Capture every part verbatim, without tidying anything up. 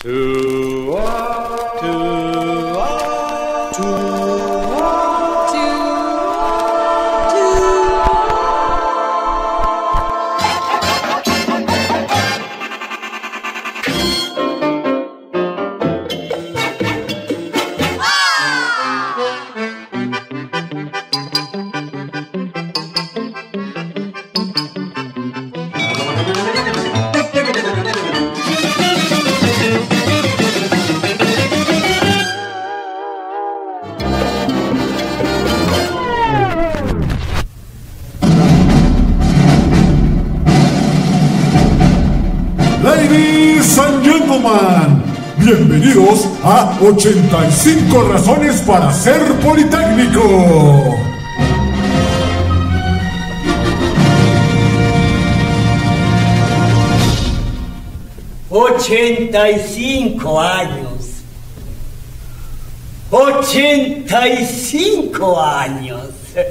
Ladies and gentlemen, bienvenidos a ochenta y cinco razones para ser Politécnico. ochenta y cinco años. ochenta y cinco años.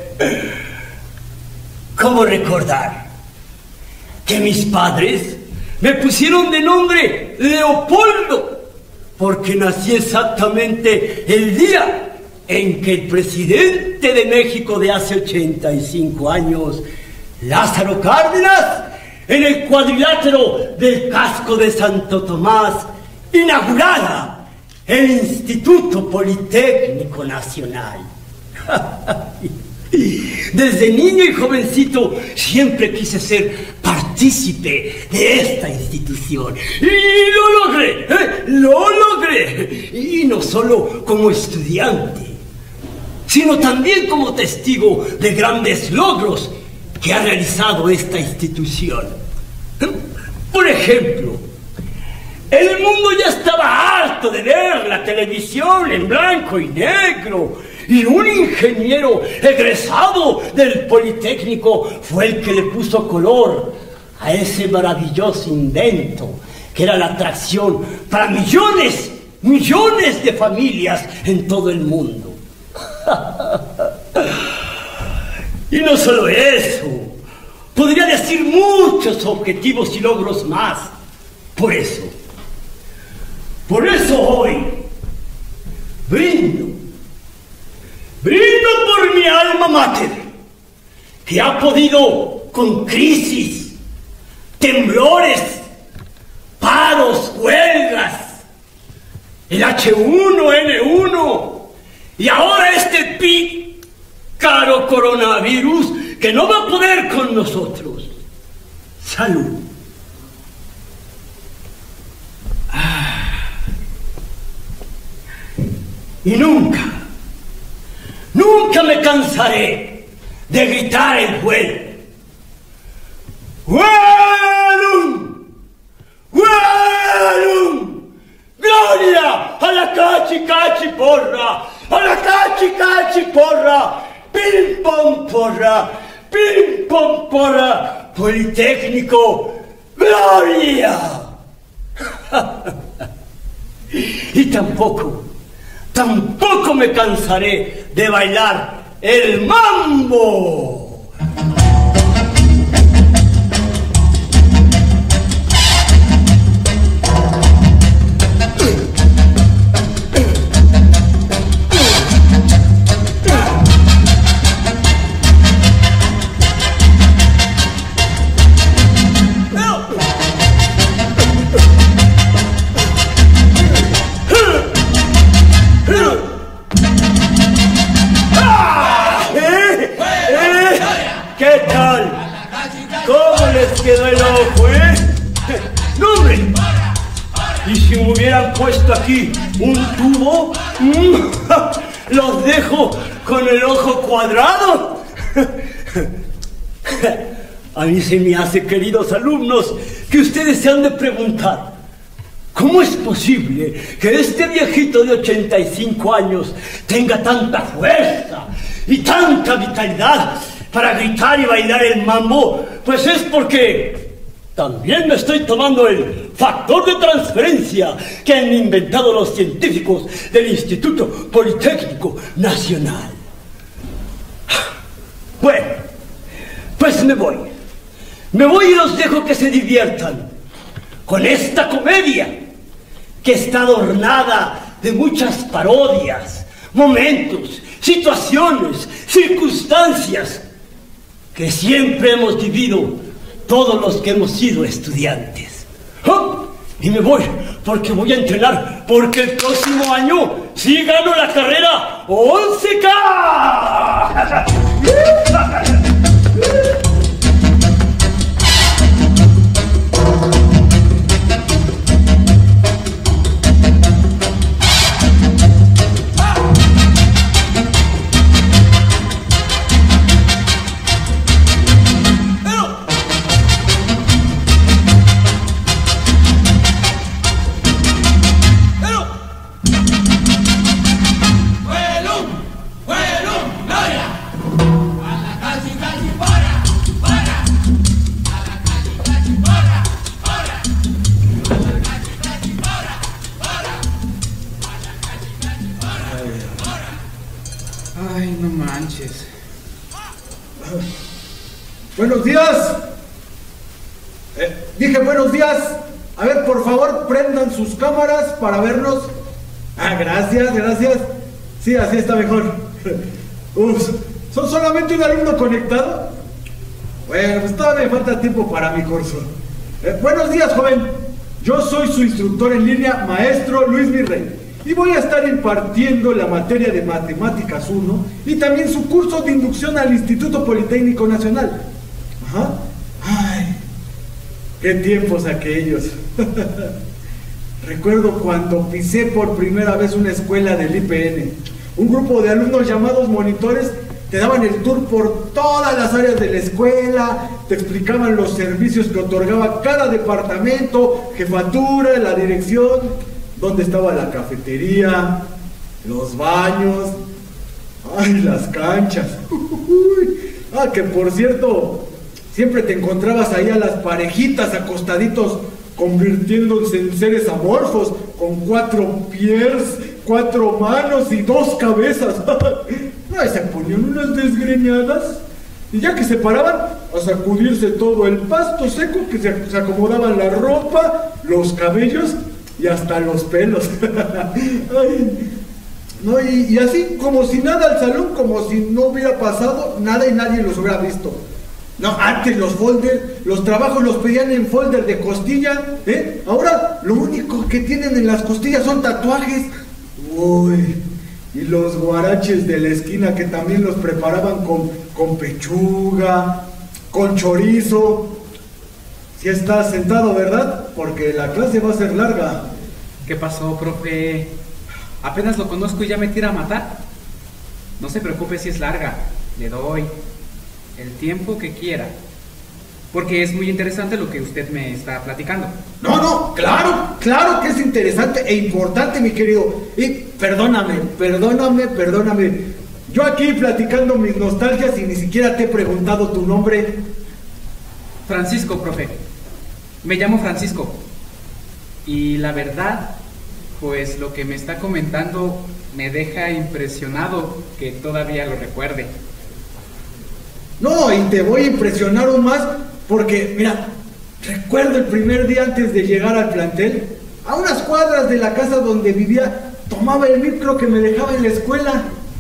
¿Cómo recordar que mis padres me pusieron de nombre Leopoldo? Porque nací exactamente el día en que el presidente de México de hace ochenta y cinco años, Lázaro Cárdenas, en el cuadrilátero del casco de Santo Tomás, inaugurara el Instituto Politécnico Nacional. Desde niño y jovencito siempre quise ser partícipe de esta institución. Y lo logré, ¿eh? lo logré. Y no solo como estudiante, sino también como testigo de grandes logros que ha realizado esta institución. Por ejemplo, el mundo ya estaba harto de ver la televisión en blanco y negro, y un ingeniero egresado del Politécnico fue el que le puso color a ese maravilloso invento que era la atracción para millones, millones de familias en todo el mundo. Y no solo eso, podría decir muchos objetivos y logros más. Por eso, por eso hoy brindo, brindo por mi alma mater, que ha podido con crisis, temblores, paros, huelgas, el hache uno ene uno y ahora este pícaro coronavirus que no va a poder con nosotros. Salud. Ah. Y nunca, nunca me cansaré de gritar el vuelo. ¡Huelum! ¡Huelum! ¡Gloria a la cachi cachi porra! ¡A la cachi cachi porra! ¡Pim pom porra! ¡Pim pom porra! ¡Politécnico! ¡Gloria! Y tampoco, tampoco me cansaré de bailar el mambo. ¿Qué tal? ¿Cómo les quedó el ojo, eh? ¡No, hombre! Y si me hubieran puesto aquí un tubo, los dejo con el ojo cuadrado. A mí se me hace, queridos alumnos, que ustedes se han de preguntar, ¿cómo es posible que este viejito de ochenta y cinco años tenga tanta fuerza y tanta vitalidad para gritar y bailar el mambo? Pues es porque también me estoy tomando el factor de transferencia que han inventado los científicos del Instituto Politécnico Nacional. Bueno, pues me voy. Me voy y los dejo que se diviertan con esta comedia que está adornada de muchas parodias, momentos, situaciones, circunstancias que siempre hemos vivido todos los que hemos sido estudiantes. ¡Oh! Y me voy, porque voy a entrenar, porque el próximo año sí gano la carrera once K. Ay, no manches. Buenos días. Eh, dije buenos días. A ver, por favor, prendan sus cámaras para vernos. Ah, gracias, gracias. Sí, así está mejor. Uf, ¿son solamente un alumno conectado? Bueno, pues todavía me falta tiempo para mi curso. Eh, buenos días, joven. Yo soy su instructor en línea, maestro Luis Virrey. Y voy a estar impartiendo la materia de Matemáticas uno y también su curso de inducción al Instituto Politécnico Nacional. Ajá. Ay, qué tiempos aquellos. Recuerdo cuando pisé por primera vez una escuela del I P N. Un grupo de alumnos llamados monitores te daban el tour por todas las áreas de la escuela, te explicaban los servicios que otorgaba cada departamento, jefatura, la dirección, dónde estaba la cafetería, los baños, ay, las canchas. Ah, que por cierto, siempre te encontrabas ahí a las parejitas acostaditos, convirtiéndose en seres amorfos, con cuatro pies, cuatro manos y dos cabezas. Ay, se ponían unas desgreñadas, y ya que se paraban, a sacudirse todo el pasto seco, que se, se acomodaban la ropa, los cabellos y hasta los pelos. Ay, no, y, y así como si nada al salón, como si no hubiera pasado nada y nadie los hubiera visto. No, antes los folders, los trabajos los pedían en folder de costilla, ¿eh? Ahora lo único que tienen en las costillas son tatuajes. Uy, y los guaraches de la esquina que también los preparaban con, con pechuga, con chorizo. Si estás sentado, ¿verdad? Porque la clase va a ser larga. ¿Qué pasó, profe? Apenas lo conozco y ya me tira a matar. No se preocupe si es larga. Le doy el tiempo que quiera. Porque es muy interesante lo que usted me está platicando. No, no, claro, claro que es interesante e importante, mi querido. Y perdóname, perdóname, perdóname. Yo aquí platicando mis nostalgias y ni siquiera te he preguntado tu nombre. Francisco, profe. Me llamo Francisco. Y la verdad, pues lo que me está comentando me deja impresionado que todavía lo recuerde. No, y te voy a impresionar aún más porque, mira, recuerdo el primer día antes de llegar al plantel, a unas cuadras de la casa donde vivía, tomaba el micro que me dejaba en la escuela.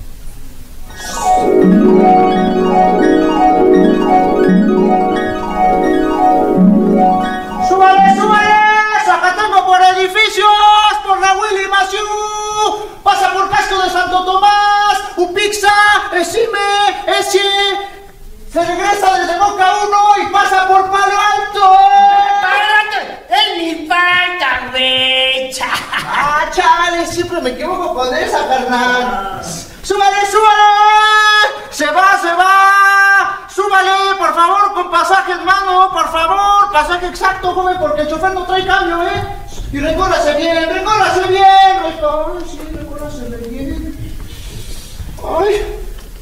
¡Súbale, súbale! ¡Zacatengo por edificios! ¡Por la Willy Maciú! ¡Pasa por Casco de Santo Tomás! ¡Upixa! ¡Esime! ¡Eche! Se regresa desde Boca uno y pasa por Palo Alto. ¡Párate! ¡Es mi falta, güey! ¡Ah, chale! Siempre me equivoco con esa, carnal. ¡Súbale, súbale! ¡Se va, se va! ¡Súbale, por favor, con pasaje en mano! ¡Por favor! Pasaje exacto, joven, porque el chofer no trae cambio, ¿eh? Y recórrase bien, recórrase bien. Ay, sí, recórrase bien. ¡Ay!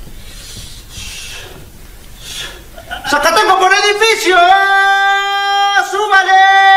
¡Zacatengo por edificio! ¡Súbale!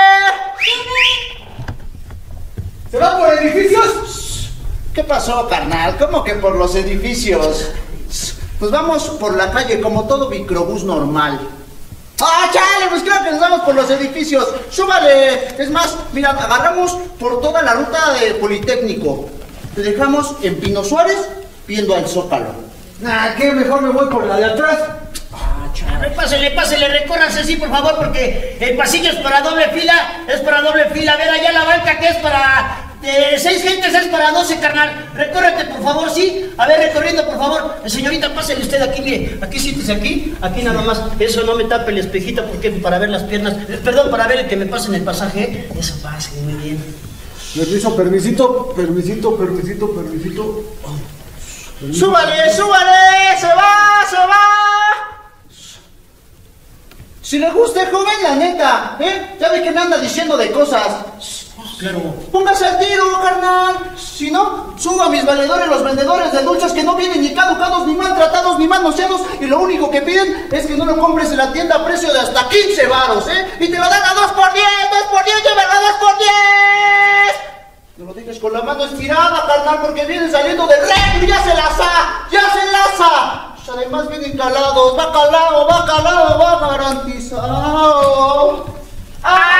¿Se va por edificios? ¿Qué pasó, carnal? ¿Cómo que por los edificios? Pues vamos por la calle como todo microbús normal. Ah, chale, pues creo que nos vamos por los edificios. Súbale. Es más, mira, agarramos por toda la ruta de Politécnico. Te dejamos en Pino Suárez viendo al Zócalo. Ah, ¿qué? Mejor me voy por la de atrás. Ah, chale, pásele, pásele, recórranse así, por favor, porque el pasillo es para doble fila, es para doble fila. A ver, allá la banca que es para... De seis gentes es para doce, carnal. Recórrete, por favor, sí. A ver, recorriendo, por favor. Señorita, pásele usted aquí, mire. Aquí siéntese aquí. Aquí nada más. Eso, no me tape el espejito porque para ver las piernas. Eh, Perdón, para ver el que me pase en el pasaje. Eso pase, muy bien. Permiso, permisito, permisito, permisito, permisito. permisito. ¡Súbale, súbale! ¡Se va, se va! Si le gusta, joven, la neta, ¿eh? Ya ve que me anda diciendo de cosas. Claro. Póngase al tiro, carnal. Si no, suba a mis valedores, los vendedores de dulces que no vienen ni caducados, ni maltratados, ni manoseados. Y lo único que piden es que no lo compres en la tienda a precio de hasta quince varos, ¿eh? Y te lo dan a dos por diez, dos por diez, llévala a dos por diez. No lo dejes con la mano estirada, carnal, porque vienen saliendo del red y ya se laza, ya se laza. Además vienen calados, va calado, va calado, va garantizado. ¡Ah!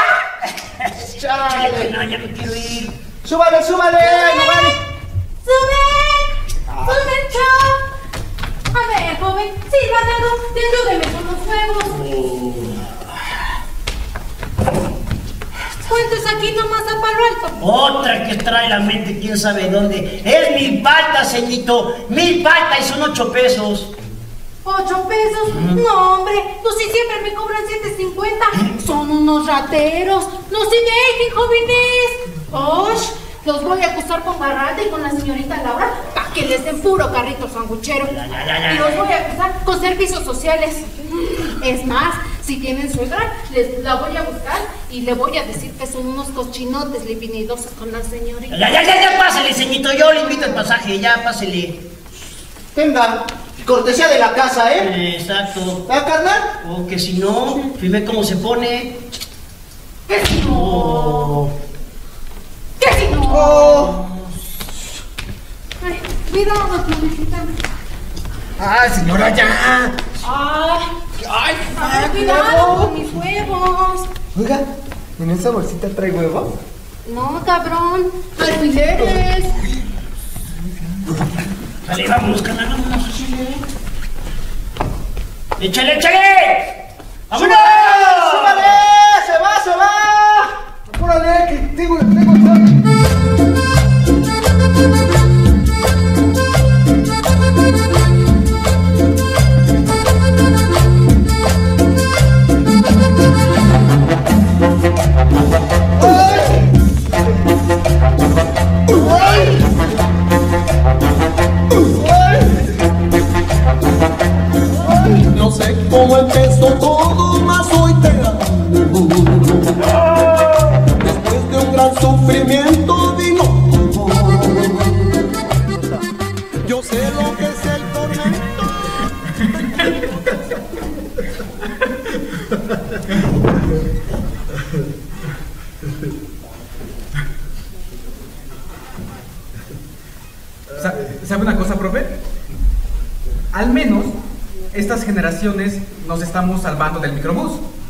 Chale, no, ya me quiero ir. ¡Súbale, súbale! ¡Súbale! ¡Sube! ¡Sube, chao! A ver, joven, sí, ayúdeme con los huevos. Cuentes aquí nomás a palo alto. Otra que trae la mente quién sabe dónde. Es mil paltas, ceñito. Mil paltas y son ocho pesos. ¿Ocho pesos? Mm. No, hombre, pues si siempre me cobran siete cincuenta. Son unos rateros. No se dejen, jóvenes. ¡Osh! Los voy a acusar con Barrata y con la señorita Laura para que les den puro carrito sanguchero. Ya, ya, ya, ya. Y los voy a acusar con servicios sociales. Es más, si tienen suegra, les la voy a buscar y le voy a decir que son unos cochinotes lipinidosos con la señorita. Ya, ya, ya, ya, pásale, ceñito. Yo le invito el pasaje, ya, pásale. Tenga, cortesía de la casa, ¿eh? Exacto. ¿Ah, carnal? O que si no, firme cómo se pone. ¿Qué si no? Oh. ¿Qué si no? Oh. Ay, cuidado, Florecita. ¡Ah, señora, ya! Ay, ¡Ay, ay, cuidado con mis huevos. Oiga, ¿en esa bolsita trae huevos? No, cabrón, alfileres. Dale, vámonos, carnal, vámonos. ¡Échale, échale! ¡Vámonos! ¡Súbale! ¡Se va, se va! ¡Apúrale, que tengo, tengo... No sé cómo empezó todo, mas hoy te amo. Después de un gran sufrimiento vino. Yo sé lo que es el tormento. ¿Sabe una cosa, profe? Al menos estas generaciones nos estamos salvando del microbús.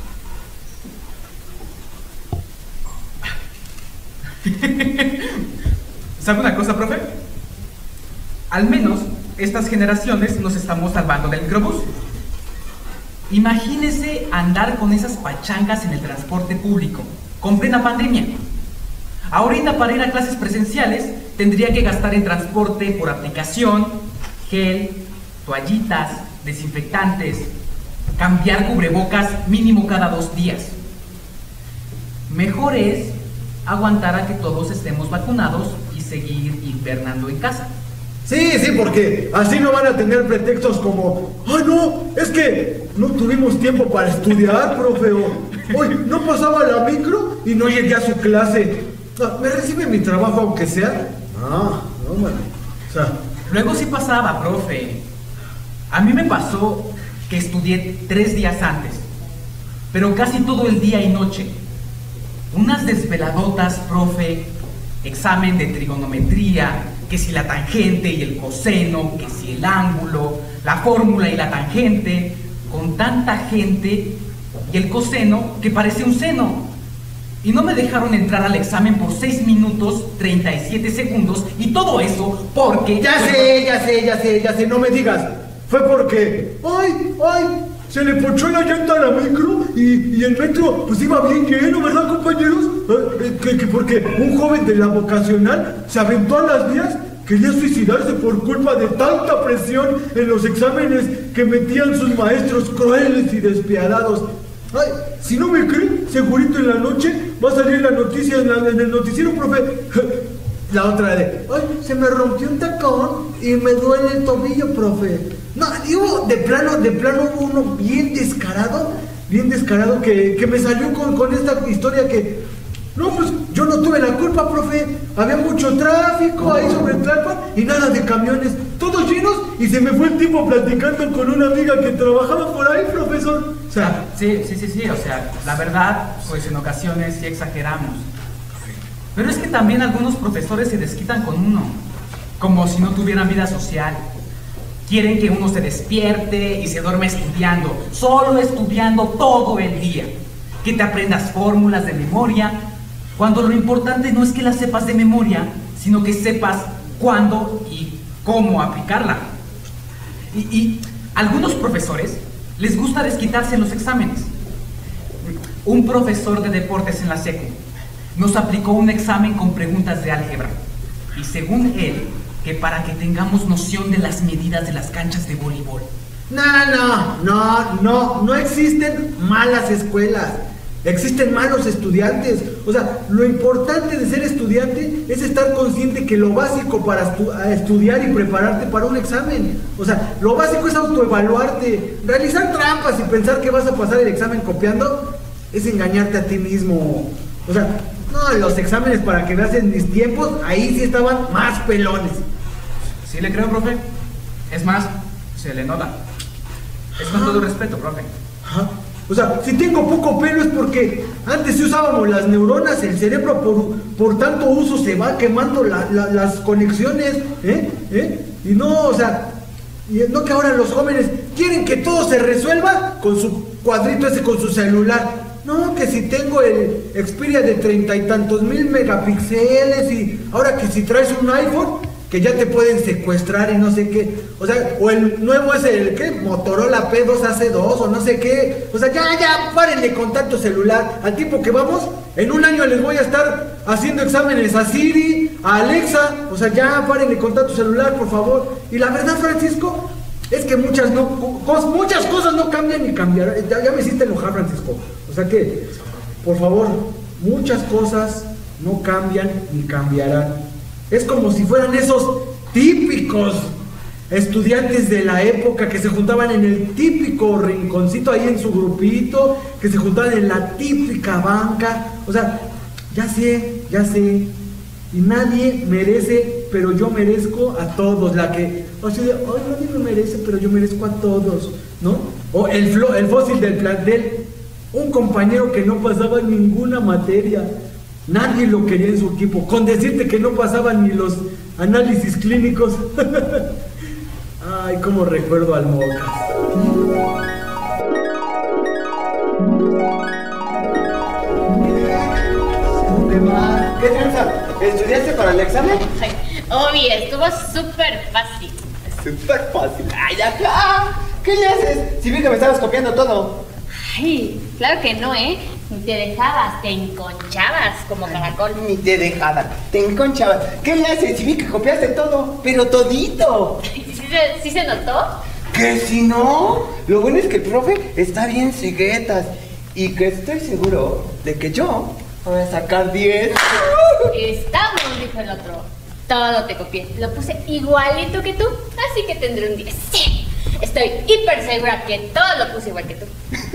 ¿Sabe una cosa, profe? Al menos estas generaciones nos estamos salvando del microbús. Imagínese andar con esas pachangas en el transporte público, con plena pandemia. Ahorita para ir a clases presenciales tendría que gastar en transporte por aplicación, gel, toallitas, desinfectantes, cambiar cubrebocas mínimo cada dos días. Mejor es aguantar a que todos estemos vacunados y seguir invernando en casa. Sí, sí, porque así no van a tener pretextos como, ¡ay, no! Es que no tuvimos tiempo para estudiar, profe. O, hoy no pasaba la micro y no llegué a su clase. ¿Me recibe mi trabajo aunque sea? Ah, no, bueno. O sea, luego sí pasaba, profe. A mí me pasó que estudié tres días antes, pero casi todo el día y noche. Unas desveladotas, profe, examen de trigonometría, que si la tangente y el coseno, que si el ángulo, la fórmula y la tangente, con tanta gente y el coseno que parece un seno. Y no me dejaron entrar al examen por seis minutos treinta y siete segundos y todo eso porque... Ya sé, ya sé, ya sé, ya sé, no me digas. Fue porque... ¡Ay, ay! Se le ponchó la llanta a la micro y, y el metro pues iba bien lleno, ¿verdad, compañeros? Eh, que, que porque un joven de la vocacional se aventó a las vías, quería suicidarse por culpa de tanta presión en los exámenes que metían sus maestros crueles y despiadados. Ay, si no me creen, segurito en la noche va a salir la noticia en, la, en el noticiero, profe. La otra de, ay, se me rompió un tacón y me duele el tobillo, profe. No, digo, de plano, de plano hubo uno bien descarado, bien descarado que, que me salió con, con esta historia que, no, pues yo no tuve la culpa, profe. Había mucho tráfico ahí sobre el Tlalpan y nada de camiones, todos llenos, y se me fue el tiempo platicando con una amiga que trabajaba por ahí, profesor. O sea, sí, sí, sí, sí, o sea, la verdad, pues en ocasiones sí exageramos. Pero es que también algunos profesores se desquitan con uno, como si no tuvieran vida social. Quieren que uno se despierte y se duerme estudiando, solo estudiando todo el día. Que te aprendas fórmulas de memoria, cuando lo importante no es que las sepas de memoria, sino que sepas cuándo y cómo aplicarla. Y, y algunos profesores les gusta desquitarse en los exámenes. Un profesor de deportes en la secu nos aplicó un examen con preguntas de álgebra. Y según él, que para que tengamos noción de las medidas de las canchas de voleibol. No, no, no, no, no existen malas escuelas. Existen malos estudiantes. O sea, lo importante de ser estudiante es estar consciente que lo básico para estu estudiar y prepararte para un examen, o sea, lo básico es autoevaluarte. Realizar trampas y pensar que vas a pasar el examen copiando es engañarte a ti mismo. O sea, no, los exámenes, para que veas, en mis tiempos, ahí sí estaban más pelones. Sí le creo, profe. Es más, se le nota. Es con todo respeto, profe. Ajá. O sea, si tengo poco pelo es porque antes sí usábamos las neuronas, el cerebro por, por tanto uso se va quemando la, la, las conexiones, ¿eh? ¿eh? Y no, o sea, y no que ahora los jóvenes quieren que todo se resuelva con su cuadrito ese, con su celular. No, que si tengo el Xperia de treinta y tantos mil megapíxeles y ahora que si traes un iPhone, que ya te pueden secuestrar y no sé qué, o sea, o el nuevo es el, ¿qué? Motorola P dos A C dos o no sé qué, o sea, ya, ya, párenle con tanto celular, al tiempo que vamos, en un año les voy a estar haciendo exámenes a Siri, a Alexa, o sea, ya, párenle con tanto celular, por favor. Y la verdad, Francisco, es que muchas, no, cos, muchas cosas no cambian ni cambiarán, ya, ya me hiciste enojar, Francisco, o sea que, por favor, muchas cosas no cambian ni cambiarán. Es como si fueran esos típicos estudiantes de la época que se juntaban en el típico rinconcito ahí en su grupito, que se juntaban en la típica banca. O sea, ya sé, ya sé, y nadie merece, pero yo merezco a todos. La que, o sea, ay, nadie me merece, pero yo merezco a todos, ¿no? O el, flo, el fósil del plantel, un compañero que no pasaba ninguna materia. Nadie lo quería en su equipo, con decirte que no pasaban ni los análisis clínicos. Ay, cómo recuerdo al Mocas. ¿Qué tranza? ¿Estudiaste para el examen? Ay, obvio, estuvo súper fácil. Súper fácil. Ay, acá. ¿Qué le haces? Si vi que me estabas copiando todo. Ay, claro que no, ¿eh? Ni te dejabas, te enconchabas como caracol. Ni te dejaban, te enconchabas. ¿Qué le haces? Si vi que copiaste todo, pero todito. ¿Sí se, ¿sí se notó? Que si no, lo bueno es que el profe está bien ciguetas y que estoy seguro de que yo voy a sacar diez. Estamos, dijo el otro. Todo te copié, lo puse igualito que tú, así que tendré un diez. Sí, estoy hiper segura que todo lo puse igual que tú.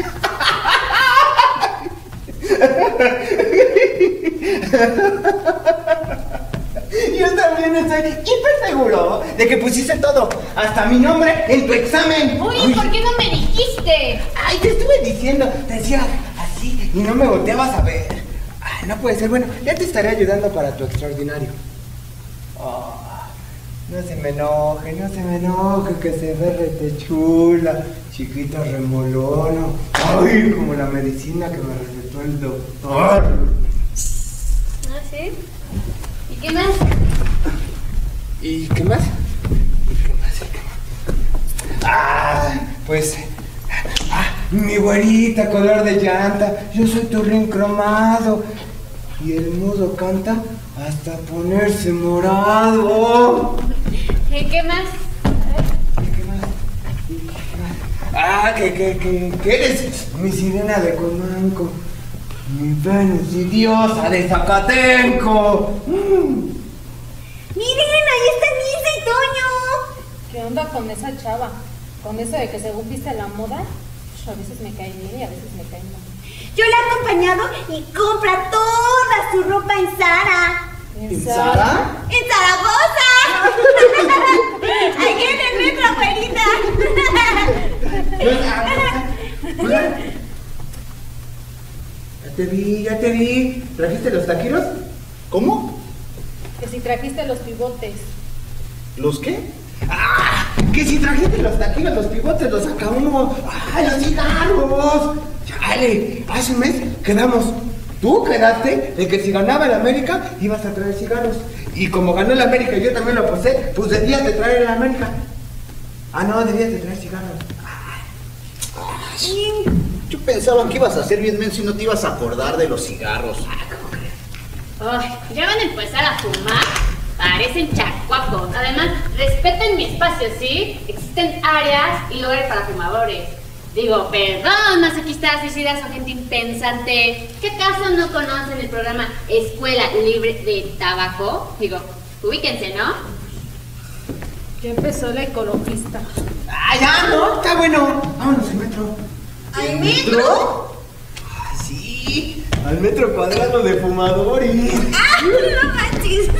Yo también estoy hiper seguro de que pusiste todo, hasta mi nombre, en tu examen. Uy, Uy. ¿por qué no me dijiste? Ay, te estuve diciendo, te decía así y no me volteabas a ver. Ay, no puede ser, bueno, ya te estaré ayudando para tu extraordinario. Oh, No se me enoje, no se me enoje, que se ve rete chula, chiquita remolona. Ay, como la medicina que me recetó el doctor. ¿Ah, sí? ¿Y qué más? ¿Y qué más? ¿Y qué más? ¿Y qué más? Ah, pues... Ah, mi güerita, color de llanta, yo soy tu rin cromado. Y el mudo canta hasta ponerse morado. ¿Y qué más? ¿Y qué más? ¿Y qué más? Ah, que, que, que, que eres mi sirena de Comanco, mi Venus y diosa de Zacatenco. Mm. Miren, ahí está Nisa y Toño. ¿Qué onda con esa chava? Con eso de que según viste la moda, a veces me cae bien y a veces me cae mal. Yo la he acompañado y compra toda su ropa en Zara. ¿En Zara? ¡En Zaragoza! ¡Aquí en el metro, abuelita! Ya te vi, ya te vi. ¿Trajiste los taquiros? ¿Cómo? Que si trajiste los pivotes. ¿Los qué? ¡Ah! Que si trajiste los taquiros, los pivotes, los acabamos. ¡Ah, los cigarros! Chale, hace un mes quedamos. Tú quedaste de que si ganaba el América ibas a traer cigarros. Y como ganó el América y yo también lo aposté, pues debías de traer el América. Ah, no, debías de traer cigarros. Sí, yo pensaba que ibas a hacer bien menso y no te ibas a acordar de los cigarros. Ay, ya van a empezar a fumar. Parecen chacuacos. Además, respeten mi espacio, ¿sí? Existen áreas y lugares para fumadores. Digo, perdón, masoquistas, suicidas o gente impensante. ¿Qué acaso no conocen el programa Escuela Libre de Tabaco? Digo, ubíquense, ¿no? Ya empezó la ecologista. ¡Ah, ya, no! Está bueno. Vámonos al metro. ¿Al metro? ¡Ay, sí! Al metro cuadrado de fumadores. ¡Ah, no manches!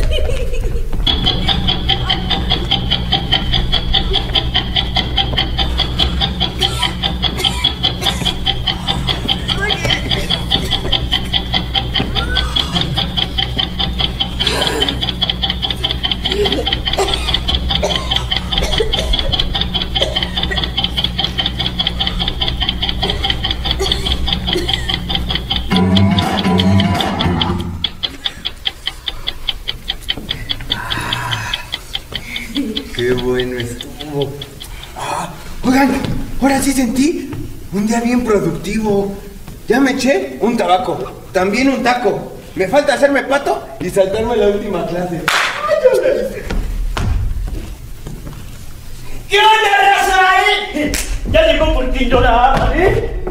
¡Qué bueno estuvo! Ah, oigan, ahora sí sentí un día bien productivo. Ya me eché un tabaco, también un taco. Me falta hacerme pato y saltarme la última clase. ¡Ay, yo la hice! ¿Qué onda, raza, eh? Ya llegó por ti lloraba, ¿eh?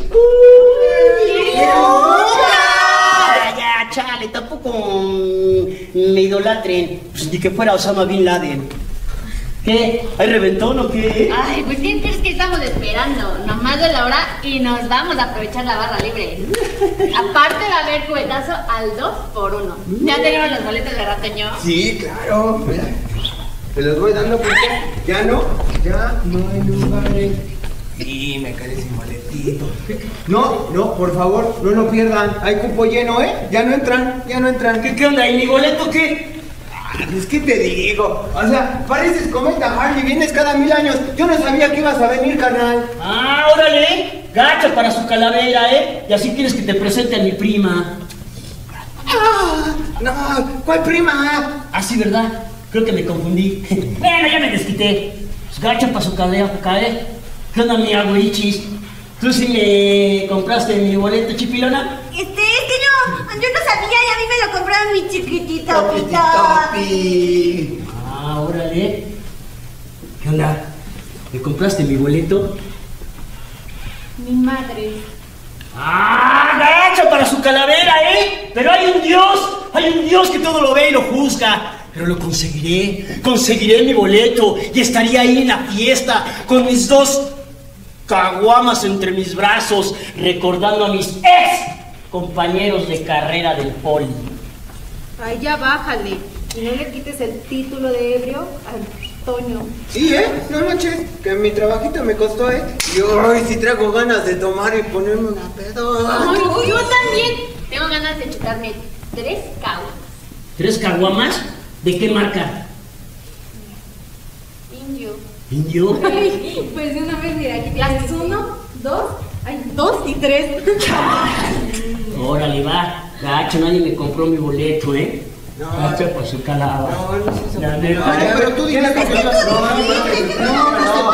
Ya, ya, chale, tampoco me idolatren. Pues ni que fuera Osama Bin Laden. ¿Qué? ¿Hay reventón o qué? Ay, pues ¿quién crees que estamos esperando? Nomás de la hora y nos vamos a aprovechar la barra libre. Aparte va a haber cubetazo al dos por uno. ¿Ya tenemos los boletos de Ratoño? Sí, claro. Mira, te los voy dando porque ya no, ya no hay lugares. Sí, me quedé sin boletito. No, no, por favor, no lo pierdan. Hay cupo lleno, ¿eh? Ya no entran, ya no entran. ¿Qué, qué onda? ¿Y mi boleto qué? Es que te digo, o sea, pareces cometa Harley, vienes cada mil años. Yo no sabía que ibas a venir, carnal. Ah, órale, gacha para su calavera, ¿eh? Y así quieres que te presente a mi prima. Ah, no, ¿cuál prima? Ah, sí, ¿verdad? Creo que me confundí. Bueno, ya me desquité. Pues gacha para su calavera, ¿eh? ¿Qué onda, mi abuelichis? ¿Tú sí me compraste mi boleto, chipilona? Este, es que yo, yo no sabía y a mí me lo compraron mi chiquitito. Topi, topi. Ah, órale. ¿Qué onda? ¿Me compraste mi boleto? Mi madre. ¡Ah, gacha para su calavera, eh! Pero hay un Dios, hay un Dios que todo lo ve y lo juzga. Pero lo conseguiré, conseguiré mi boleto y estaría ahí en la fiesta con mis dos caguamas entre mis brazos, recordando a mis ex compañeros de carrera del poli. Ay, ya bájale. Y no le quites el título de ebrio al Toño. Sí, ¿eh? No manches, que mi trabajito me costó, ¿eh? Y hoy sí traigo ganas de tomar y ponerme una pedo. Ay, yo también tengo ganas de chutarme tres caguamas. ¿Tres caguamas? ¿De qué marca? ¿Indio? Ay, pues de una vez, mira, aquí tienes uno, dos, ay, dos y tres. Órale, va. Gacho, nadie me compró mi boleto, ¿eh? No, gacho por su calaba. No, no, no. Ya, me... Ay, pero tú dijiste que ibas a... No, no, no.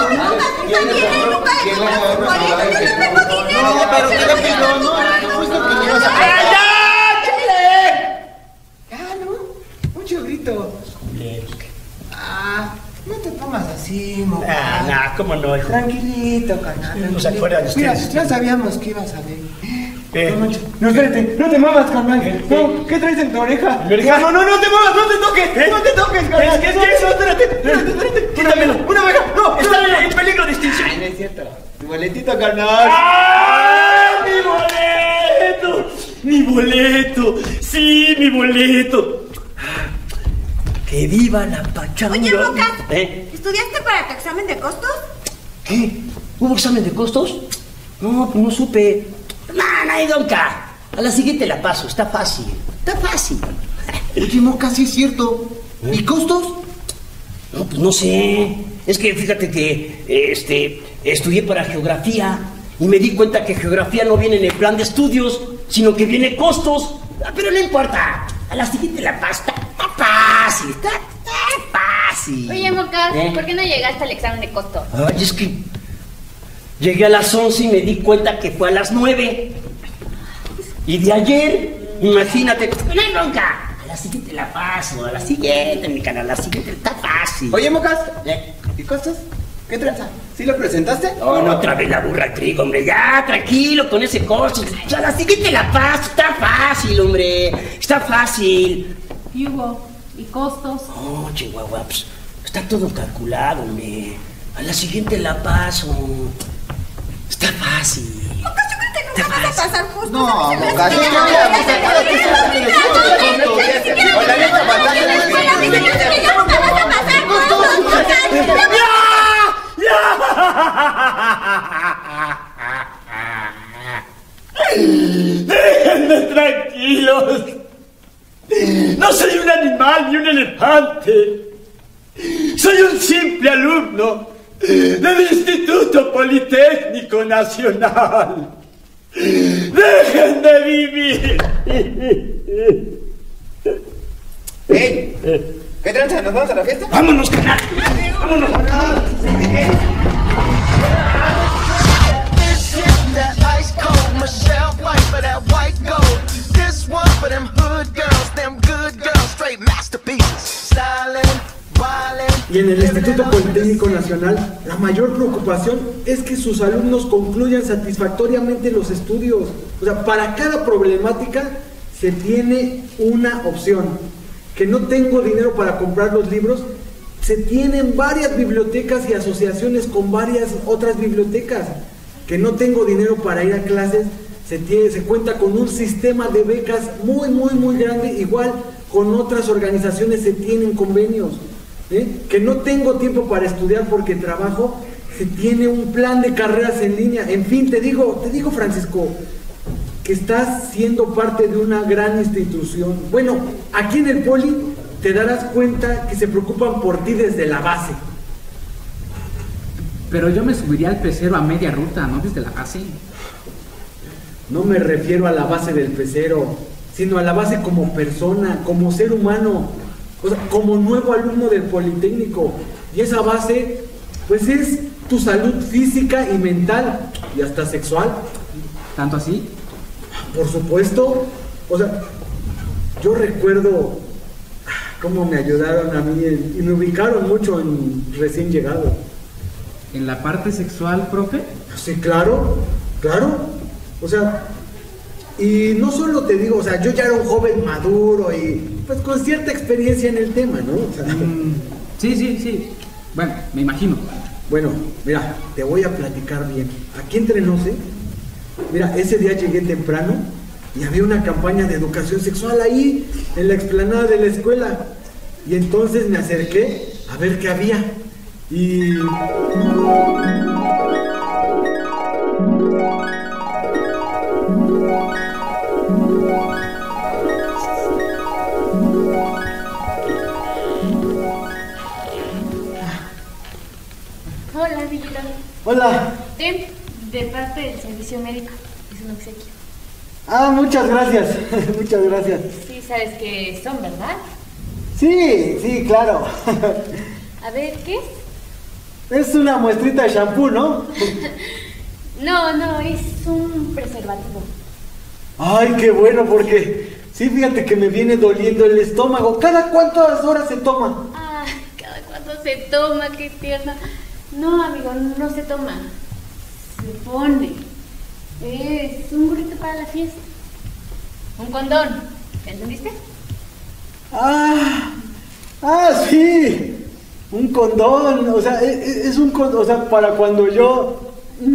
No, pero ¿qué le pido? No, no, no, no, que ibas a... ¡Ay, ya! ¡Chile! Ya, ¿no? Un chorrito. Ah, no te pongas así, moca. Ah, no, ¿cómo no, hijo? Tranquilito, carnal. No se acuerdan ustedes. Mira, ya sabíamos que ibas a ver. ¿Qué? No, no, espérate, no te muevas, carnal. No, ¿qué traes en tu oreja? ¿Mi oreja? No, no, no te muevas, no te toques. ¿Eh? No te toques, carnal. ¿Qué es no, que eso? Espérate, espérate, espérate. Quítamelo. Una oreja, no. Está en peligro de extinción. Ay, no es cierto. Tu boletito, carnal. ¡Ah! ¡Mi boleto! ¡Mi boleto! ¡Sí, mi boleto! ¡Que viva la pachanga! Oye, Boca, ¿Eh? ¿estudiaste para tu examen de costos? ¿Qué? ¿Hubo examen de costos? No, pues no supe. No, no hay bronca. A la siguiente la paso, está fácil. Está fácil. Oye, Moca, sí es cierto. ¿Y costos? No, pues no sé. Es que fíjate que este, estudié para geografía y me di cuenta que geografía no viene en el plan de estudios, sino que viene costos. Pero no importa. A la siguiente la paso. Está, está fácil. Está, está fácil. Oye, Moca, ¿Eh? ¿por qué no llegaste al examen de costo? Ay, es que llegué a las once y me di cuenta que fue a las nueve. Y de ayer, imagínate, no hay bronca. A la siguiente la paso, a la siguiente, mi canal, a la siguiente está fácil. Oye, Mocas, ¿Eh? ¿y costos? ¿Qué tranza? ¿Sí lo presentaste? Oh, no, otra vez la burra al trigo, hombre. Ya, tranquilo con ese costo. O sea, a la siguiente la paso, está fácil, hombre. Está fácil. ¿Y hubo? ¿Y costos? Oh, Chihuahua, pues, está todo calculado, hombre. A la siguiente la paso. Está fácil. Mocas, yo creo que nunca vas a pasar costos. No, Mocas, yo no voy a pasar nada. ¿Qué se hace de costos? O la neta, faltaste de Déjenme tranquilos. No soy un animal ni un elefante. Soy un simple alumno del Instituto Politécnico Nacional. ¡Dejen de vivir! ¡Ey! ¿Qué tranza? ¿Nos vamos a la fiesta? ¡Vámonos, canal! ¡Vámonos! Y en el Instituto Politécnico Nacional, la mayor preocupación es que sus alumnos concluyan satisfactoriamente los estudios. O sea, para cada problemática se tiene una opción. Que no tengo dinero para comprar los libros, se tienen varias bibliotecas y asociaciones con varias otras bibliotecas. Que no tengo dinero para ir a clases, se, tiene, se cuenta con un sistema de becas muy, muy, muy grande. Igual con otras organizaciones se tienen convenios. ¿Eh? Que no tengo tiempo para estudiar porque trabajo, se tiene un plan de carreras en línea. En fin, te digo, te digo, Francisco, que estás siendo parte de una gran institución. Bueno, aquí en el Poli te darás cuenta que se preocupan por ti desde la base. Pero yo me subiría al pecero a media ruta, no desde la base. No me refiero a la base del pecero, sino a la base como persona, como ser humano. O sea, como nuevo alumno del Politécnico. Y esa base, pues es tu salud física y mental, y hasta sexual. ¿Tanto así? Por supuesto. O sea, yo recuerdo cómo me ayudaron a mí y me ubicaron mucho en recién llegado. ¿En la parte sexual, profe? Sí, claro, claro. O sea, y no solo te digo, o sea, yo ya era un joven maduro y pues con cierta experiencia en el tema, ¿no? O sea, mm, sí, sí, sí. Bueno, me imagino. Bueno, mira, te voy a platicar bien. Aquí entre nos, ¿eh? Mira, ese día llegué temprano y había una campaña de educación sexual ahí, en la explanada de la escuela. Y entonces me acerqué a ver qué había. Y... Hola. Ten, de parte del servicio médico. Es un obsequio. Ah, muchas gracias. Muchas gracias. Sí, sabes que son, ¿verdad? Sí, sí, claro. A ver, ¿qué es? Es una muestrita de shampoo, ¿no? No, no, es un preservativo. Ay, qué bueno, porque sí, fíjate que me viene doliendo el estómago. ¿Cada cuántas horas se toma? Ah, cada cuánto se toma, qué tierna. No, amigo, no se toma. Se pone. Es un gorrito para la fiesta. Un condón. ¿Entendiste? Ah, ah, sí. Un condón. O sea, es, es un condón. O sea, para cuando yo.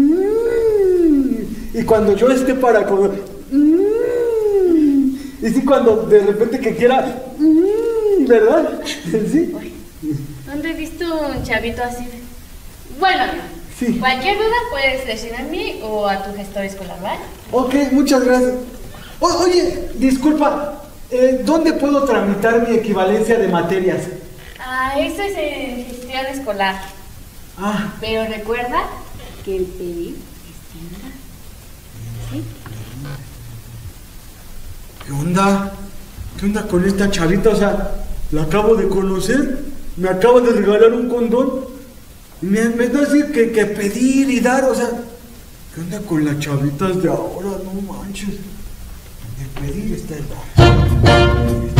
Mm, y cuando yo esté para cuando. Mm, y sí, cuando de repente que quiera. Mm, ¿verdad? Sí. ¿Dónde he visto un chavito así? Bueno, amigo. Sí. Cualquier duda puedes decir a mí o a tu gestor escolar, ¿vale? Ok, muchas gracias. O, oye, disculpa, eh, ¿dónde puedo tramitar mi equivalencia de materias? Ah, eso es en gestión escolar. Ah. Pero recuerda que el pedir es tienda. ¿Sí? ¿Qué onda? ¿Qué onda con esta chavita? O sea, la acabo de conocer, me acaba de regalar un condón. Me, me da así que, que pedir y dar, o sea, ¿qué onda con las chavitas de ahora? No manches. El pedir está el dar.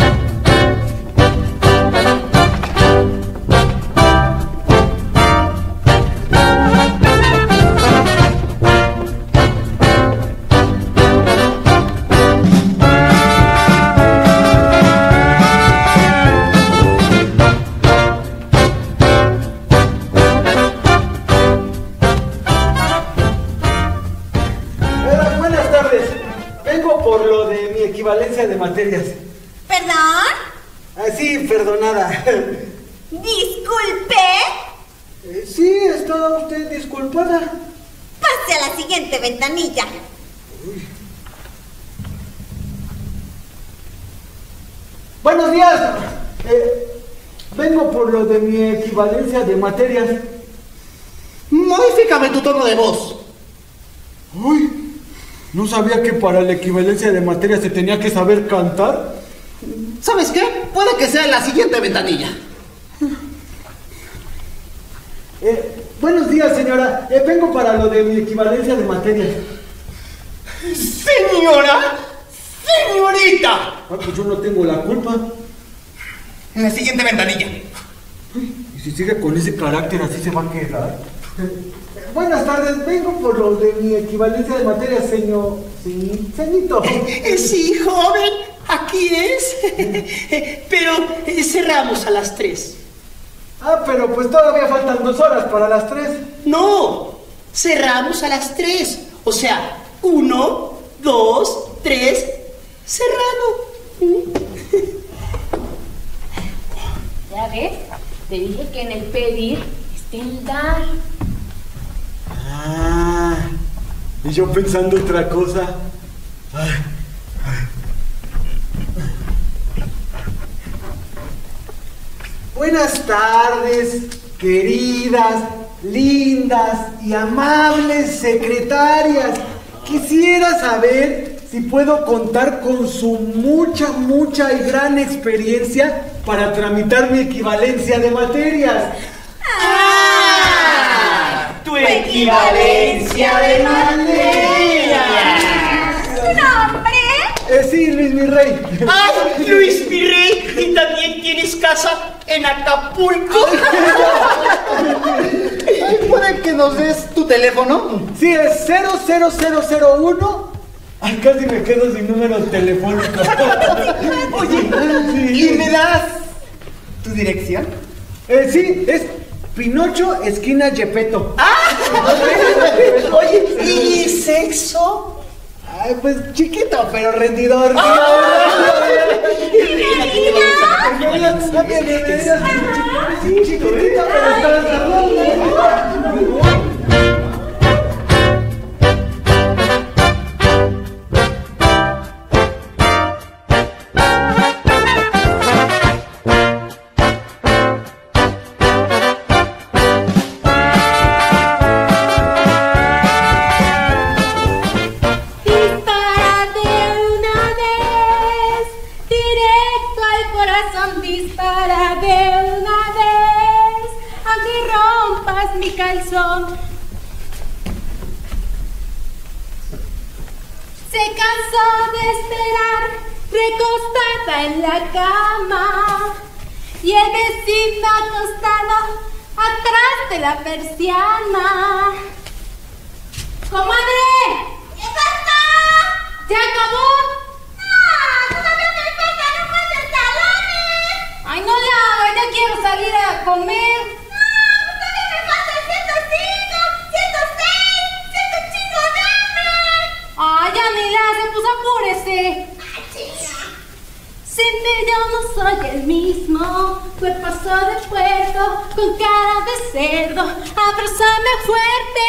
Equivalencia de materias. ¿Perdón? Ah, sí, perdonada. ¿Disculpe? Eh, sí, está usted disculpada. Pase a la siguiente ventanilla. Uy. Buenos días. Eh, vengo por lo de mi equivalencia de materias. Modifícame tu tono de voz. Uy. No sabía que para la equivalencia de materias se tenía que saber cantar. ¿Sabes qué? Puede que sea la siguiente ventanilla. Eh, buenos días, señora. Eh, vengo para lo de mi equivalencia de materias. Señora, señorita. Ah, pues yo no tengo la culpa. En la siguiente ventanilla. Y si sigue con ese carácter, así se va a quedar. Buenas tardes, vengo por lo de mi equivalencia de materias, señor... Sí, señorito. Eh, sí, joven, aquí es. Pero eh, cerramos a las tres. Ah, pero pues todavía faltan dos horas para las tres. No, cerramos a las tres. O sea, uno, dos, tres, cerrado. ¿Ya ves? Te dije que en el pedir está el dar. Ah, y yo pensando otra cosa. Ay, ay. Buenas tardes, queridas, lindas y amables secretarias. Quisiera saber si puedo contar con su mucha, mucha y gran experiencia para tramitar mi equivalencia de materias. Tu equivalencia de materias. ¿Nombre? Eh, sí, Luis mi rey. ¡Ay, Luis mi rey! ¿Y también tienes casa en Acapulco? ¿Puede que nos des tu teléfono? Sí, es cero cero cero cero uno. Ay, casi me quedo sin número telefónico. Oye, sí. ¿Y me das tu dirección? Eh, sí, es Pinocho, esquina Yepeto. ¡Ah! Oye, ¿y sexo? Ay, pues chiquito, pero rendidor. Chiquitito, pero está corazón dispara de una vez, aunque rompas mi calzón. Se cansó de esperar, recostada en la cama, y el vecino acostado atrás de la persiana. ¡Comadre! ¿Qué pasa? ¿Ya acabó? ¡No! ¡Todavía me faltan más salones! ¡Ay, no la haga! ¡Ya quiero salir a comer! ¡No! ¡Todavía me faltan ciento cinco, ciento seis, ciento cinco! ¡Dame! ¡Ay, ya ni le hace! ¡Pues apúrese! ¡Ay, chica! Sin ti yo no soy el mismo, cuerpazo de puerco, con cara de cerdo, abrázame fuerte.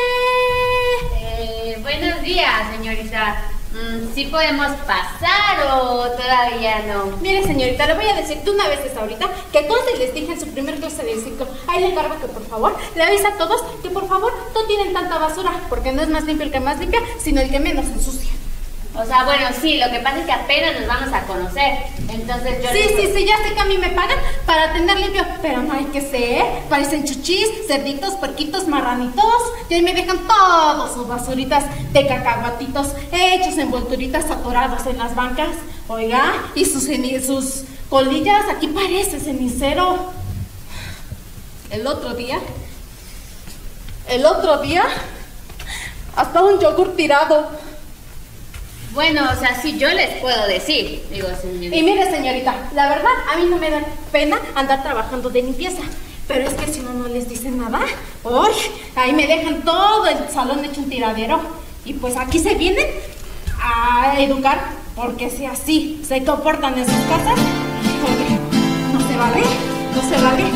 Eh, buenos días, señorita. Mm, ¿Sí podemos pasar o todavía no? Mire, señorita, le voy a decir de una vez desde ahorita que conste les dije en su primer clase de ciclo. Ahí le encargo que por favor le avisa a todos que por favor no tienen tanta basura, porque no es más limpio el que más limpia, sino el que menos ensucia. O sea, bueno, sí, lo que pasa es que apenas nos vamos a conocer. Entonces yo... Sí, les... sí, sí, ya sé que a mí me pagan para atender limpio, pero no hay que ser. Parecen chuchis, cerditos, puerquitos, marranitos. Y ahí me dejan todos sus basuritas de cacahuatitos hechos envolturitas atorados en las bancas. Oiga, y sus, sus colillas, aquí parece cenicero. El otro día, el otro día, hasta un yogur tirado. Bueno, o sea, sí, yo les puedo decir, digo, señorita. Y mire, señorita, la verdad, a mí no me da pena andar trabajando de limpieza. Pero es que si uno no les dice nada, ¡uy! Ahí me dejan todo el salón hecho un tiradero. Y pues aquí se vienen a educar, porque si así se comportan en sus casas, híjole, no se vale, no se vale.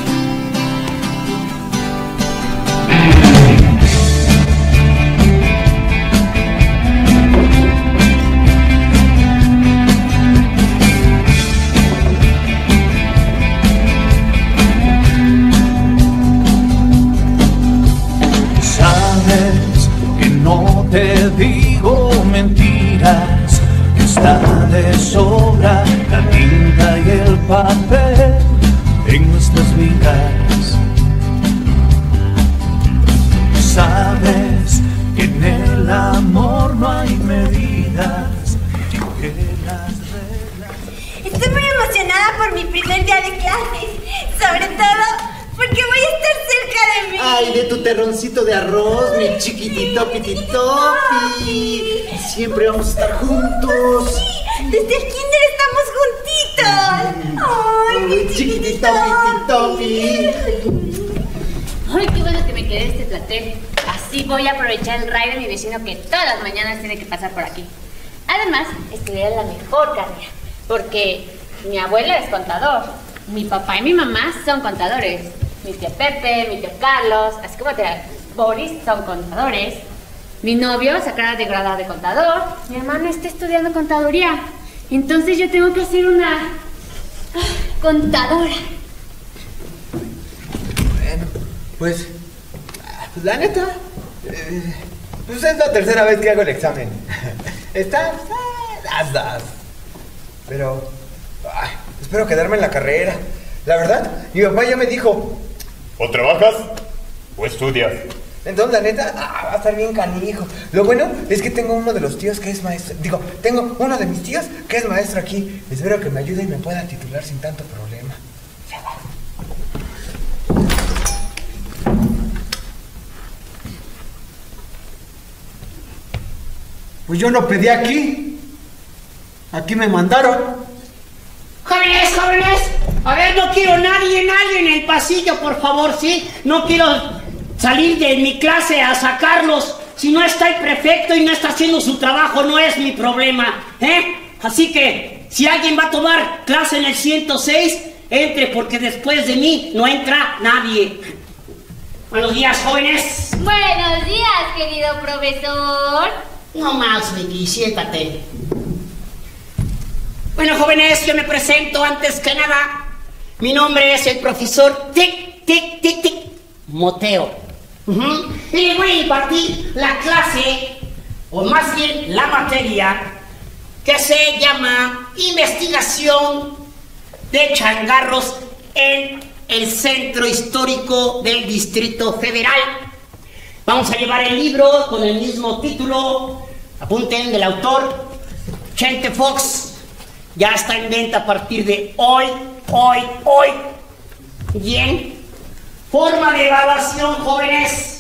Te digo mentiras, que está de sobra la tinta y el papel en nuestras vidas. Sabes que en el amor no hay medidas, que las reglas... Estoy muy emocionada por mi primer día de clases, sobre todo porque voy a estar cerca de mí. Ay, de tu terroncito de arroz, mi chiquitito pititopi. Siempre vamos a estar juntos. Sí, desde el kinder estamos juntitos. Ay, mi chiquitito pititopi. Ay, qué bueno que me quedé en este platel. Así voy a aprovechar el ride de mi vecino que todas las mañanas tiene que pasar por aquí. Además, estudié la mejor carrera, porque mi abuelo es contador, mi papá y mi mamá son contadores. Mi tío Pepe, mi tío Carlos, así como te Boris son contadores. Mi novio se acaba de graduar de contador. Mi hermano está estudiando contaduría. Entonces yo tengo que ser una contadora. Bueno, pues, pues la neta, eh, pues es la tercera vez que hago el examen. Está, das, das. Pero, ay, espero quedarme en la carrera. La verdad, mi papá ya me dijo, o trabajas o estudias. Entonces, la neta, ah, va a estar bien canijo. Lo bueno es que tengo uno de los tíos que es maestro. Digo, tengo uno de mis tíos que es maestro aquí. Espero que me ayude y me pueda titular sin tanto problema. Pues yo no pedí aquí. Aquí me mandaron. Jóvenes, jóvenes, a ver, no quiero nadie, nadie en el pasillo, por favor, ¿sí? No quiero salir de mi clase a sacarlos. Si no está el prefecto y no está haciendo su trabajo, no es mi problema, ¿eh? Así que, si alguien va a tomar clase en el ciento seis, entre, porque después de mí no entra nadie. Buenos días, jóvenes. Buenos días, querido profesor. No más, Vicky, siéntate. Bueno, jóvenes, yo me presento antes que nada. Mi nombre es el profesor Tic, Tic, Tic, Tic Moteo. Uh-huh. Y le voy a impartir la clase, o más bien la materia, que se llama Investigación de changarros en el centro histórico del Distrito Federal. Vamos a llevar el libro con el mismo título, apunten, del autor, Chente Fox. Ya está en venta a partir de hoy, hoy, hoy. Bien. Forma de evaluación, jóvenes.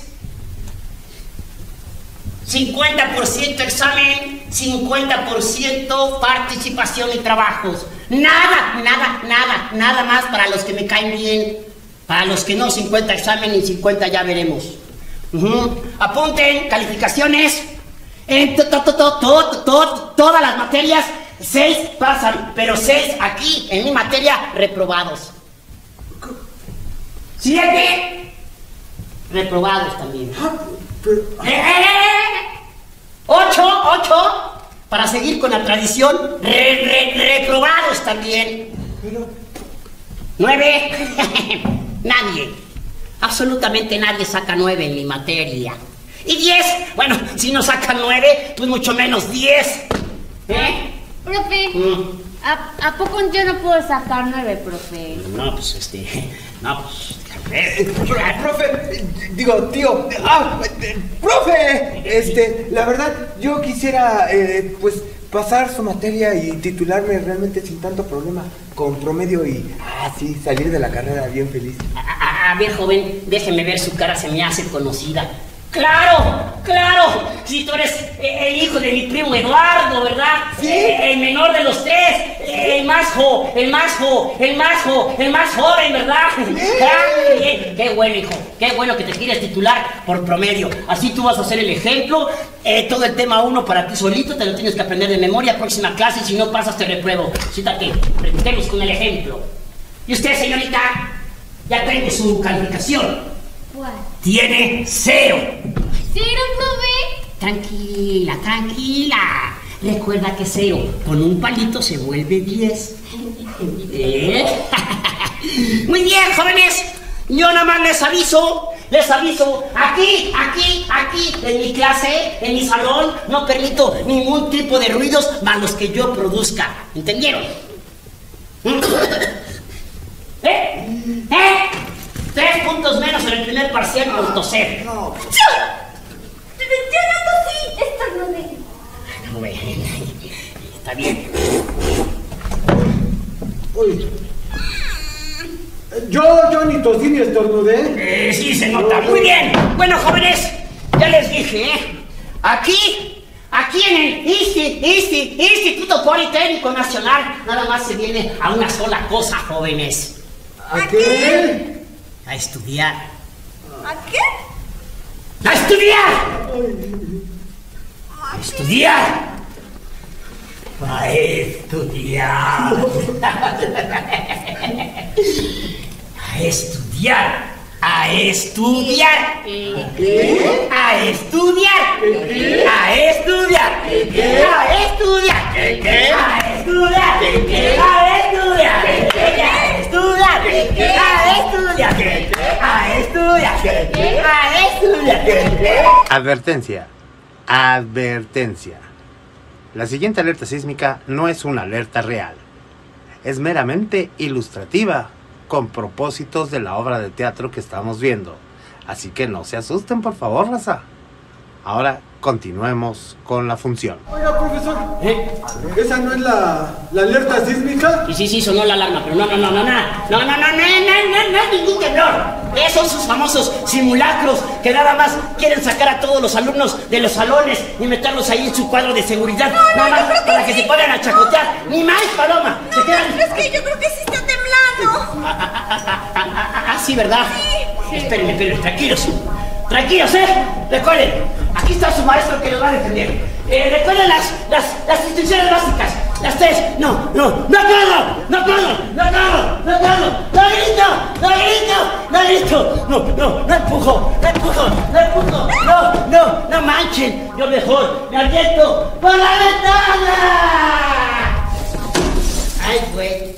cincuenta por ciento examen, cincuenta por ciento participación y trabajos. Nada, nada, nada, nada más para los que me caen bien. Para los que no, cincuenta examen y cincuenta ya veremos. Uh-huh. Apunten, calificaciones. En to, to, to, to, to, to, todas las materias, seis pasan, pero seis aquí, en mi materia, reprobados. Siete, reprobados también. ¡Eh, eh, eh! Ocho, ocho, para seguir con la tradición, re, re, reprobados también. Nueve, nadie, absolutamente nadie saca nueve en mi materia. Y diez, bueno, si no sacan nueve, pues mucho menos diez. ¿Eh? Profe, mm. ¿a, ¿a poco yo no puedo sacar nueve, profe? No, pues este, no, pues... Eh, profe, digo, tío, ah, eh, profe, este, la verdad, yo quisiera, eh, pues, pasar su materia y titularme realmente sin tanto problema, con promedio y, ah, sí, salir de la carrera bien feliz. A, a, a ver, joven, déjeme ver su cara, se me hace conocida. ¡Claro! ¡Claro! Si tú eres el hijo de mi primo Eduardo, ¿verdad? Sí. El menor de los tres, el más jo, el más jo, el más jo, el más joven, ¿verdad? Ah, bien. Qué bueno, hijo, qué bueno que te quieres titular por promedio. Así tú vas a ser el ejemplo. Eh, todo el tema uno para ti solito, te lo tienes que aprender de memoria. Próxima clase, si no pasas te repruebo. Siéntate, practiquemos con el ejemplo. Y usted, señorita, ya tengo su calificación. ¿Cuál? Tiene cero. ¿Cero, profe? Tranquila, tranquila. Recuerda que cero con un palito se vuelve diez. ¿Eh? Muy bien, jóvenes. Yo nada más les aviso, les aviso. Aquí, aquí, aquí, en mi clase, en mi salón, no permito ningún tipo de ruidos más los que yo produzca. ¿Entendieron? ¿Eh? ¿Eh? Tres puntos menos en el primer parcial por toser. No. ¡Yo! ¡Yo no tosí! Estornudé. No, bueno, está bien. Uy. Yo, yo ni tosí ni estornudé. Eh, sí, se nota. Muy bien. Bueno, jóvenes, ya les dije, ¿eh? Aquí, aquí en el Insti, Insti, Instituto Politécnico Nacional, nada más se viene a una sola cosa, jóvenes. ¿A qué? A estudiar. ¿A qué? ¡A estudiar! ¡A estudiar! ¡A estudiar! ¡A estudiar! ¡A estudiar! ¿Qué? ¡A estudiar! ¡A estudiar! ¡A estudiar! ¡A estudiar! ¡A estudiar! ¡A estudiar! ¡A estudiar! ¡A estudiar! ¡A estudiar! Advertencia. Advertencia. La siguiente alerta sísmica no es una alerta real. Es meramente ilustrativa, con propósitos de la obra de teatro que estamos viendo. Así que no se asusten, por favor, raza. Ahora continuemos con la función. Oiga, profesor, ¿Eh? ¿esa no es la, la alerta sísmica? Sí, sí, sí, sonó la alarma, pero no, no, no, no, no, no, no, no, no, no, no, no es ningún temblor. Esos son sus famosos simulacros que nada más quieren sacar a todos los alumnos de los salones y meterlos ahí en su cuadro de seguridad, no, nada no, más no, para no, que sí. se pongan a chacotear. Ni más, Paloma. No, se quedan... no, es que yo creo que sí está temblando. Ah, ah, ah, ah, ah, ah, sí, ¿verdad? Sí. Espérenme, espérenme, tranquilos. Tranquilos, ¿eh? Recuerden, aquí está su maestro que los va a defender. Eh, recuerden las, las, las instrucciones básicas. Las tres. No, no, no todo, no todo, no todo, no todo. No grito, no grito, no grito. No, no, no empujo, no empujo, no empujo. No, no, no manchen. Yo mejor me aviento por la ventana. Ay, güey.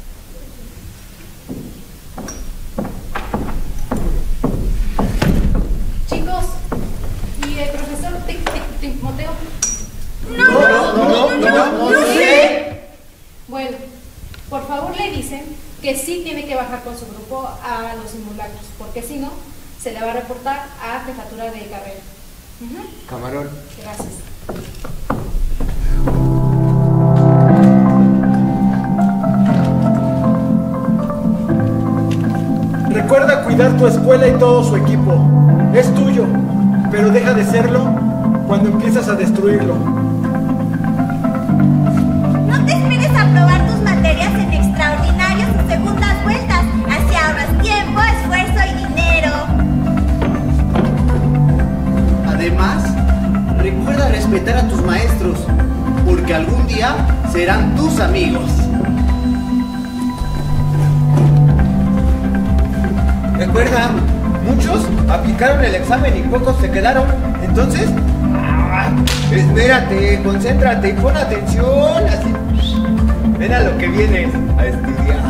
Chicos, ¿y el profesor Timoteo? No, no, no, no, no, no sé. Bueno, por favor le dicen que sí tiene que bajar con su grupo a los simulacros, porque si no, se le va a reportar a jefatura de carrera. Uh-huh. Camarón. Gracias. Recuerda cuidar tu escuela y todo su equipo. Es tuyo, pero deja de serlo cuando empiezas a destruirlo. No te esperes a probar tus materias en extraordinarios o segundas vueltas. Así ahorras tiempo, esfuerzo y dinero. Además, recuerda respetar a tus maestros, porque algún día serán tus amigos. Recuerda, muchos aplicaron el examen y pocos se quedaron. Entonces, ¡ah! Espérate, concéntrate y pon atención. Así, ven a lo que vienes a estudiar.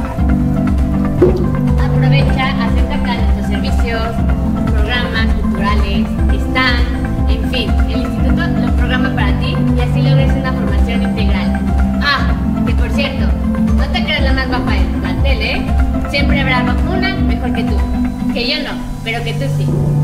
Aprovecha, acércate a nuestros servicios, programas culturales, stand, en fin, el instituto lo programa para ti y así logres una formación integral. Ah, que por cierto, no te creas la más guapa del plantel, ¿eh? Siempre habrá una mejor que tú. Que yo no, pero que tú sí.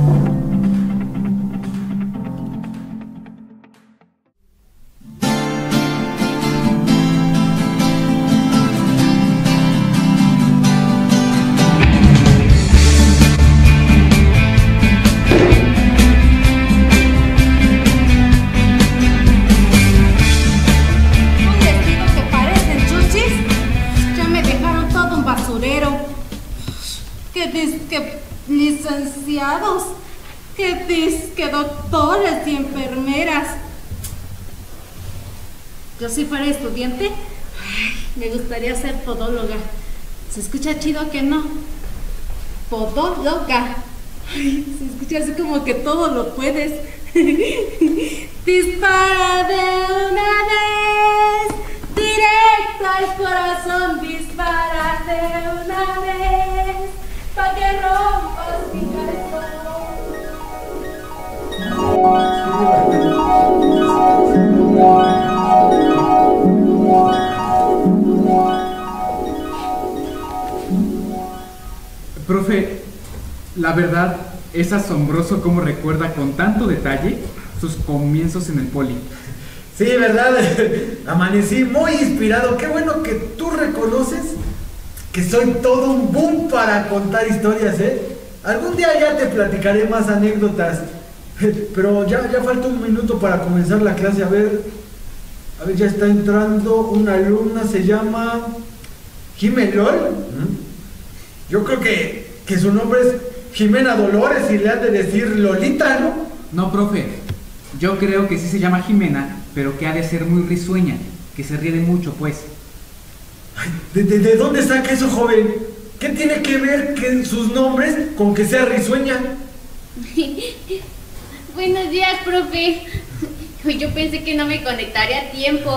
Licenciados, que disque doctores y enfermeras. Yo si fuera estudiante, ay, me gustaría ser podóloga. ¿Se escucha chido que no? Podóloga. Ay, se escucha así como que todo lo puedes. Dispara de una vez, directo al corazón, dispara de una vez. Pa' que rompas mi Profe, la verdad es asombroso cómo recuerda con tanto detalle sus comienzos en el poli. Sí, ¿verdad? Amanecí muy inspirado. Qué bueno que tú reconoces que soy todo un boom para contar historias, ¿eh? Algún día ya te platicaré más anécdotas, pero ya, ya falta un minuto para comenzar la clase. A ver, a ver, ya está entrando una alumna, se llama Jimelol. Yo creo que, que su nombre es Jimena Dolores y le han de decir Lolita, ¿no? No, profe, yo creo que sí se llama Jimena, pero que ha de ser muy risueña, que se ríe de mucho, pues. ¿De, de, ¿De dónde saca eso, joven? ¿Qué tiene que ver que sus nombres con que sea risueña? Buenos días, profe. Yo pensé que no me conectaría a tiempo.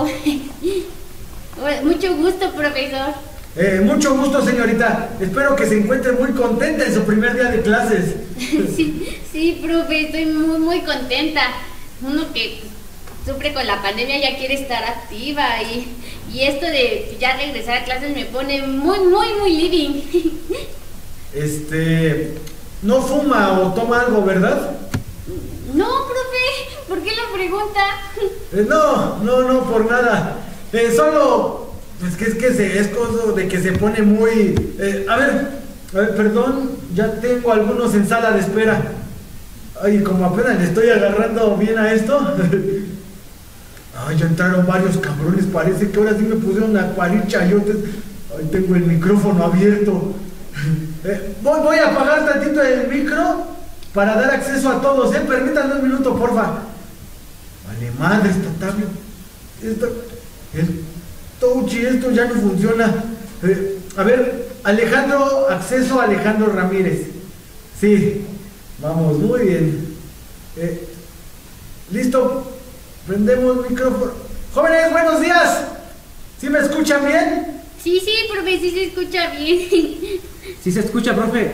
Mucho gusto, profesor. Eh, mucho gusto, señorita. Espero que se encuentre muy contenta en su primer día de clases. Sí, sí, profe, estoy muy, muy contenta. Uno que sufre con la pandemia ya quiere estar activa y, y esto de ya regresar a clases me pone muy, muy, muy living. Este... no fuma o toma algo, ¿verdad? No, profe, ¿por qué lo pregunta? Eh, no, no, no, por nada. Eh, solo... pues que es que se, es cosa de que se pone muy... Eh, a ver, a ver, perdón, ya tengo algunos en sala de espera. Ay, como apenas le estoy agarrando bien a esto... Ay, ya entraron varios cabrones, parece que ahora sí me pusieron a parir chayotes. Ay, tengo el micrófono abierto. Eh, voy, voy a apagar tantito el micro para dar acceso a todos, ¿eh? Permítanme un minuto, porfa. Vale, madre, esta tablet. Esto, el touchy, esto ya no funciona. Eh, a ver, Alejandro, acceso a Alejandro Ramírez. Sí, vamos, muy bien. Eh, ¿Listo? Prendemos micrófono. Jóvenes, buenos días. ¿Sí me escuchan bien? Sí, sí, profe, sí se escucha bien. Sí se escucha, profe.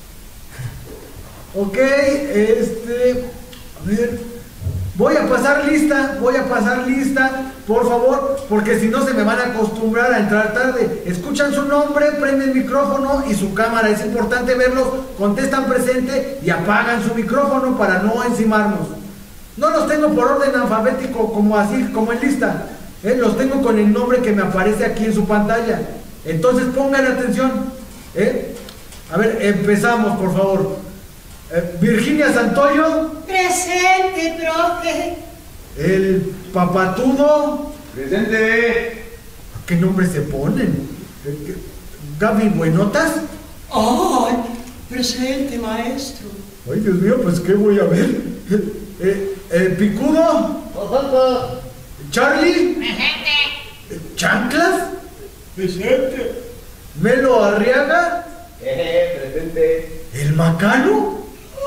Ok, este... a ver... voy a pasar lista, voy a pasar lista, por favor, porque si no se me van a acostumbrar a entrar tarde. Escuchan su nombre, prenden el micrófono y su cámara. Es importante verlos, contestan presente y apagan su micrófono para no encimarnos. No los tengo por orden alfabético como así, como en lista. ¿eh? Los tengo con el nombre que me aparece aquí en su pantalla. Entonces pongan atención. ¿eh? A ver, empezamos, por favor. Eh, Virginia Santoyo. Presente, profe. El Papatudo. Presente. ¿Qué nombre se ponen? Gaby Buenotas. ¡Ay! Presente, maestro. Ay, Dios mío, pues ¿qué voy a ver? Eh, eh, Picudo. Charlie. Presente. Chanclas. Presente. Melo Arriaga. Eh, presente. El Macano.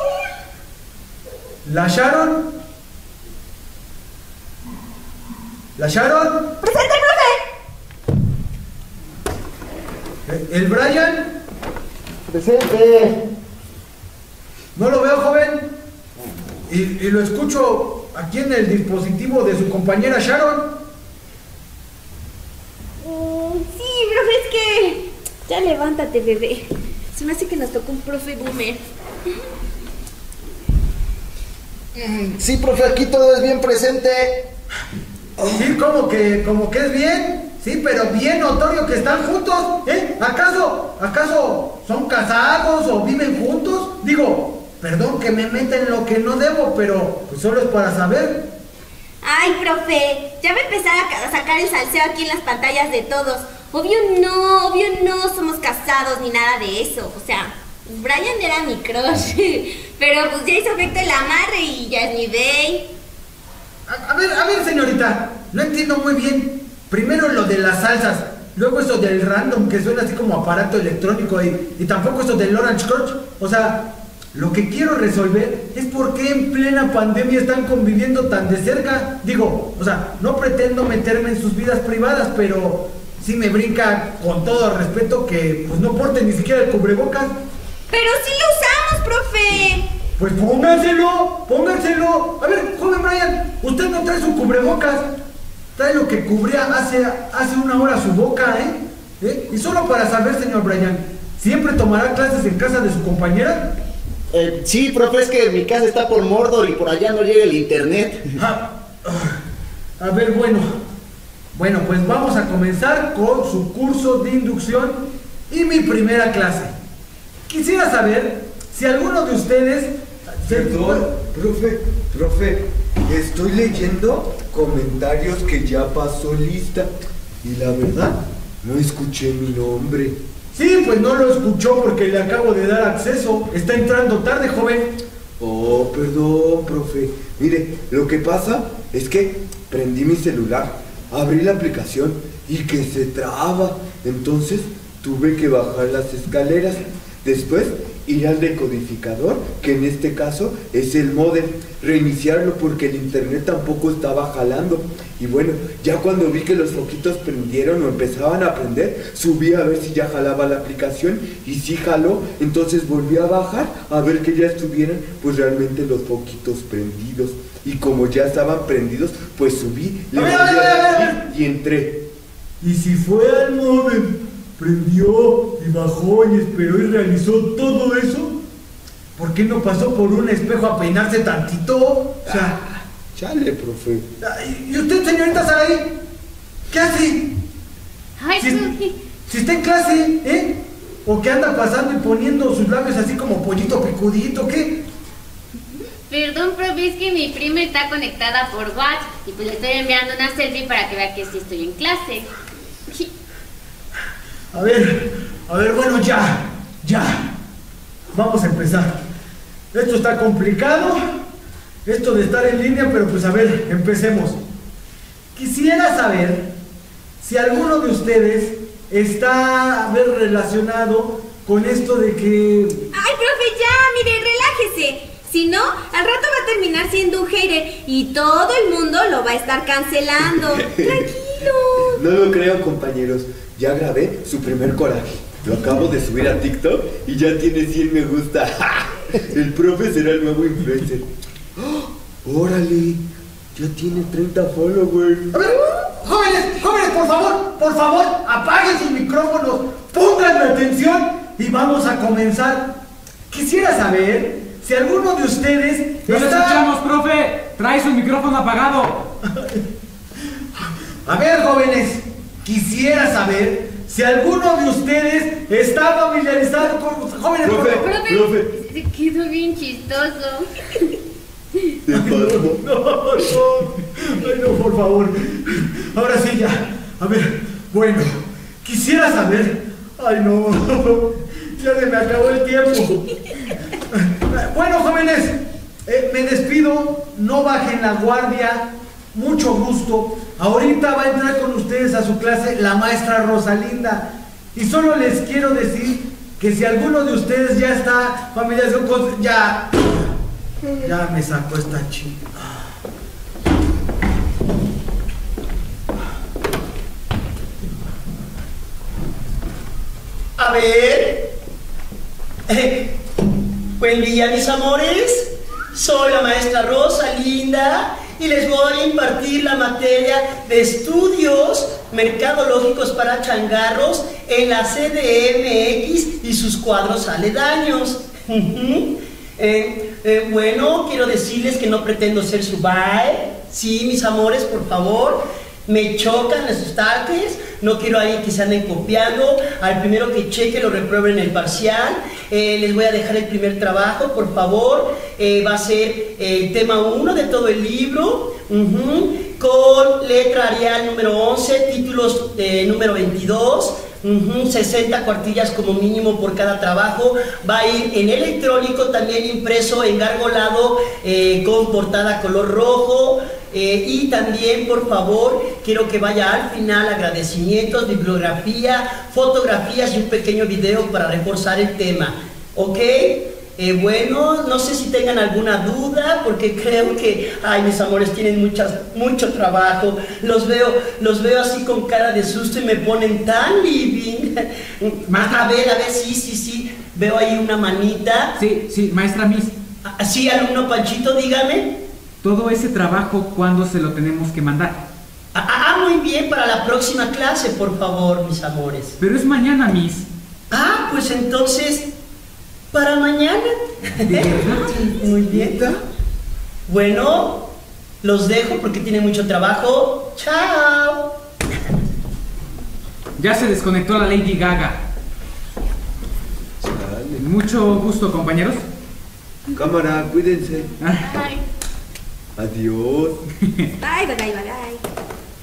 La Sharon. La Sharon. ¡Presente, profe! El Brian. Presente. No lo veo, joven. Y, y lo escucho aquí en el dispositivo de su compañera Sharon. Mm, sí, profe, es que... Ya levántate, bebé. Se me hace que nos tocó un profe boomer. Sí, profe, aquí todo es bien presente. Sí, como que, como que es bien. Sí, pero bien notorio que están juntos. ¿Eh? ¿Acaso, acaso son casados o viven juntos? Digo, perdón que me meta en lo que no debo, pero pues solo es para saber. Ay, profe, ya va a empezar a sacar el salseo aquí en las pantallas de todos. Obvio no, obvio no somos casados ni nada de eso. O sea, Brian era mi crush, pero pues ya hizo efecto el amarre y ya es mi bae. A, a ver, a ver, señorita, no entiendo muy bien. Primero lo de las salsas, luego eso del random que suena así como aparato electrónico y, y tampoco eso del Orange Crush. O sea, lo que quiero resolver es por qué en plena pandemia están conviviendo tan de cerca. Digo, o sea, no pretendo meterme en sus vidas privadas, pero sí me brinca con todo respeto que pues no porten ni siquiera el cubrebocas. Pero sí lo usamos, profe. Pues pónganselo, pónganselo. A ver, joven Brian, usted no trae su cubrebocas. Trae lo que cubría hace, hace una hora su boca, ¿eh? ¿eh? Y solo para saber, señor Brian, ¿siempre tomará clases en casa de su compañera? Eh, sí, profe, es que mi casa está por Mordor y por allá no llega el internet. Ah, a ver, bueno. Bueno, pues vamos a comenzar con su curso de inducción y mi primera clase. Quisiera saber si alguno de ustedes... Perdón, profe, profe, estoy leyendo comentarios que ya pasó lista y la verdad, no escuché mi nombre. Sí, pues no lo escuchó porque le acabo de dar acceso. Está entrando tarde, joven. Oh, perdón, profe. Mire, lo que pasa es que prendí mi celular, abrí la aplicación y que se traba. Entonces tuve que bajar las escaleras. Después ir al decodificador, que en este caso es el módem, reiniciarlo porque el internet tampoco estaba jalando. Y bueno, ya cuando vi que los foquitos prendieron o empezaban a prender, subí a ver si ya jalaba la aplicación y sí jaló. Entonces volví a bajar a ver que ya estuvieran pues realmente los foquitos prendidos. Y como ya estaban prendidos, pues subí, le volví a dar y entré. ¿Y si fue al módem, prendió y bajó y esperó y realizó todo eso? ¿Por qué no pasó por un espejo a peinarse tantito? O sea, ah, chale, profe. ¿Y usted, señorita Saraí? ¿Qué hace? Ay, si, profe. si está en clase, ¿eh? ¿O qué anda pasando y poniendo sus labios así como pollito picudito? ¿Qué? Perdón, profe, es que mi prima está conectada por WhatsApp y pues le estoy enviando una selfie para que vea que sí estoy en clase. A ver, a ver, bueno, ya, ya. Vamos a empezar. Esto está complicado, esto de estar en línea, pero pues a ver, empecemos. Quisiera saber si alguno de ustedes está, a ver, relacionado con esto de que... Ay, profe, ya, mire, relájese. Si no, al rato va a terminar siendo un hater y todo el mundo lo va a estar cancelando. Tranquilo. No lo creo, compañeros. Ya grabé su primer coraje. Lo acabo de subir a TikTok y ya tiene cien me gusta. El profe será el nuevo influencer. ¡Oh! ¡Órale! Ya tiene treinta followers. A ver, por favor, por favor, apaguen sus micrófonos, pónganme atención y vamos a comenzar. Quisiera saber si alguno de ustedes ¡No lo está... escuchamos, profe! ¡Trae su micrófono apagado! A ver, jóvenes, quisiera saber si alguno de ustedes está familiarizado con... Jóvenes, Profe, por favor. profe. Se quedó bien chistoso. ¿Te pasó? No, no, ay no, por favor. Ahora sí ya. A ver, bueno, quisiera saber. Ay no, ya se me acabó el tiempo. Bueno, jóvenes, eh, me despido. No bajen la guardia. Mucho gusto. Ahorita va a entrar con ustedes a su clase la maestra Rosalinda. Y solo les quiero decir que si alguno de ustedes ya está familiarizado con... Ya... Ya me sacó esta chica. A ver. Eh, buen día, mis amores. Soy la maestra Rosalinda y les voy a impartir la materia de estudios mercadológicos para changarros en la C D M X y sus cuadros aledaños. Eh, eh, bueno, quiero decirles que no pretendo ser su bae. Sí, mis amores, por favor. Me chocan esos taques. No quiero ahí que se anden copiando. Al primero que cheque lo reprueben en el parcial. Eh, les voy a dejar el primer trabajo, por favor. Eh, va a ser el tema uno de todo el libro. Uh-huh. Con letra Arial número once, títulos eh, número veintidós. Uh-huh, sesenta cuartillas como mínimo por cada trabajo. Va a ir en electrónico, también impreso, engargolado, eh, con portada color rojo. Eh, y también, por favor, quiero que vaya al final agradecimientos, bibliografía, fotografías y un pequeño video para reforzar el tema. ¿Ok? Eh, bueno, no sé si tengan alguna duda, porque creo que, ay, mis amores, tienen muchas, mucho trabajo. Los veo, los veo así con cara de susto y me ponen tan living. A ver, a ver, sí, sí, sí. Veo ahí una manita. Sí, sí, maestra Miss. Ah, sí, alumno Panchito, dígame. Todo ese trabajo, ¿cuándo se lo tenemos que mandar? Ah, ah, muy bien, para la próxima clase, por favor, mis amores. Pero es mañana, Miss. Ah, pues entonces... ¿Para mañana? Muy bien. Bueno, los dejo porque tienen mucho trabajo. ¡Chao! Ya se desconectó la Lady Gaga. Mucho gusto, compañeros. Cámara, cuídense. Bye. Adiós. Bye, bye, bye, bye.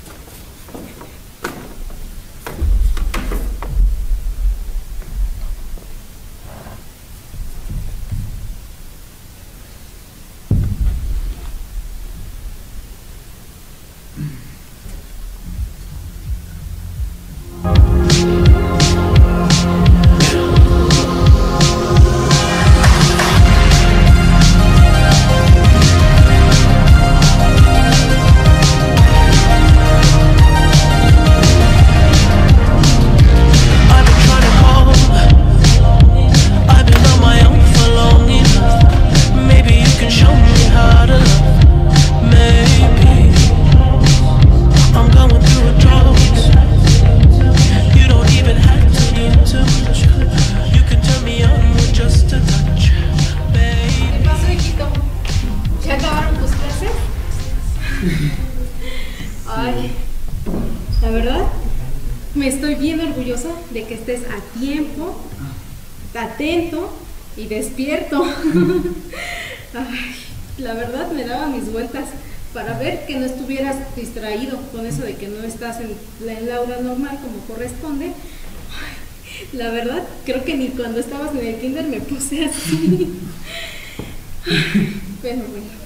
Ay, la verdad, me estoy bien orgullosa de que estés a tiempo, atento y despierto. Ay, la verdad me daba mis vueltas para ver que no estuvieras distraído con eso de que no estás en la, en la aula normal como corresponde. Ay, la verdad, creo que ni cuando estabas en el kinder me puse así. Ay, bueno, bueno.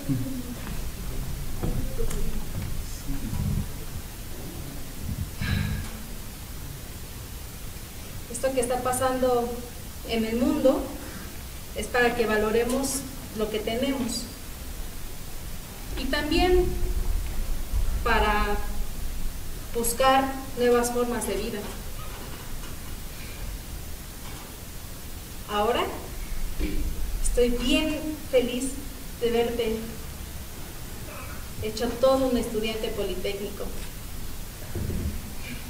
Esto que está pasando en el mundo es para que valoremos lo que tenemos y también para buscar nuevas formas de vida. Ahora estoy bien feliz de verte hecho todo un estudiante politécnico.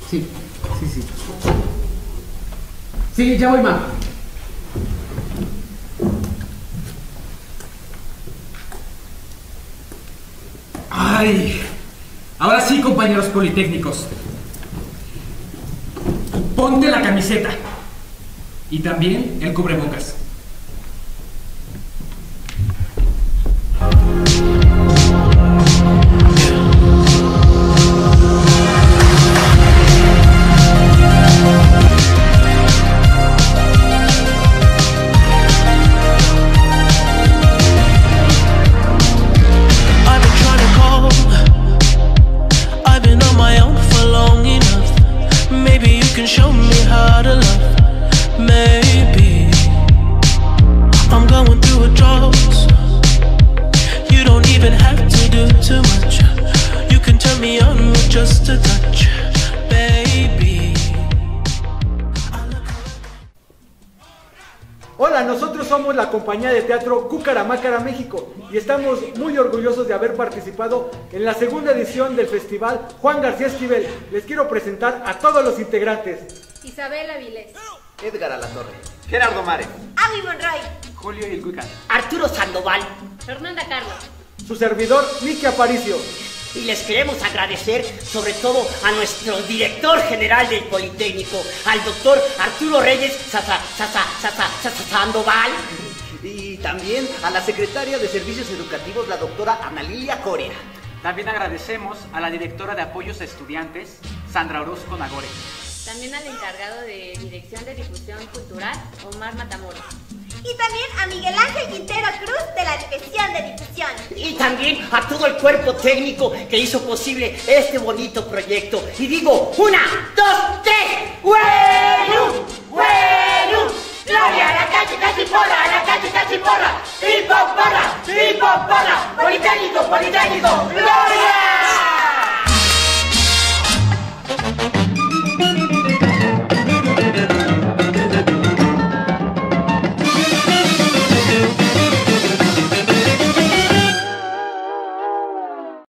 Sí, sí, sí. Sí, ya voy, ma. Ay, ahora sí, compañeros politécnicos. Ponte la camiseta. Y también el cubrebocas. Show me how to love, maybe I'm going through a drought. You don't even have to do too much. You can turn me on with just a touch, baby. Hola, nosotros somos la compañía de teatro Cucaramácara México y estamos muy orgullosos de haber participado en la segunda edición del festival Juan García Esquivel. Les quiero presentar a todos los integrantes. Isabel Avilés, Edgar Alatorre, Gerardo Mare, Abby Monroy, Julio Ilguican, Arturo Sandoval, Fernanda Carlos, su servidor Miki Aparicio. y les queremos agradecer sobre todo a nuestro director general del Politécnico, al doctor Arturo Reyes Sasa, Sasa, Sasa, Sasa, Sandoval, y también a la secretaria de Servicios Educativos, la doctora Ana Lilia Coria. También agradecemos a la directora de Apoyos a Estudiantes, Sandra Orozco Nagore. también al encargado de Dirección de Difusión Cultural, Omar Matamoros. Y también a Miguel Ángel Quintero Cruz de la Dirección de Difusión. y también a todo el cuerpo técnico que hizo posible este bonito proyecto. Y digo, una, dos, tres, ¡bueno! ¡bueno! ¡Gloria a la calle Cachiporra, a la calle Cachiporra! ¡Hipo porra! ¡Hipo porra! ¡Politécnico, Politécnico! ¡Gloria!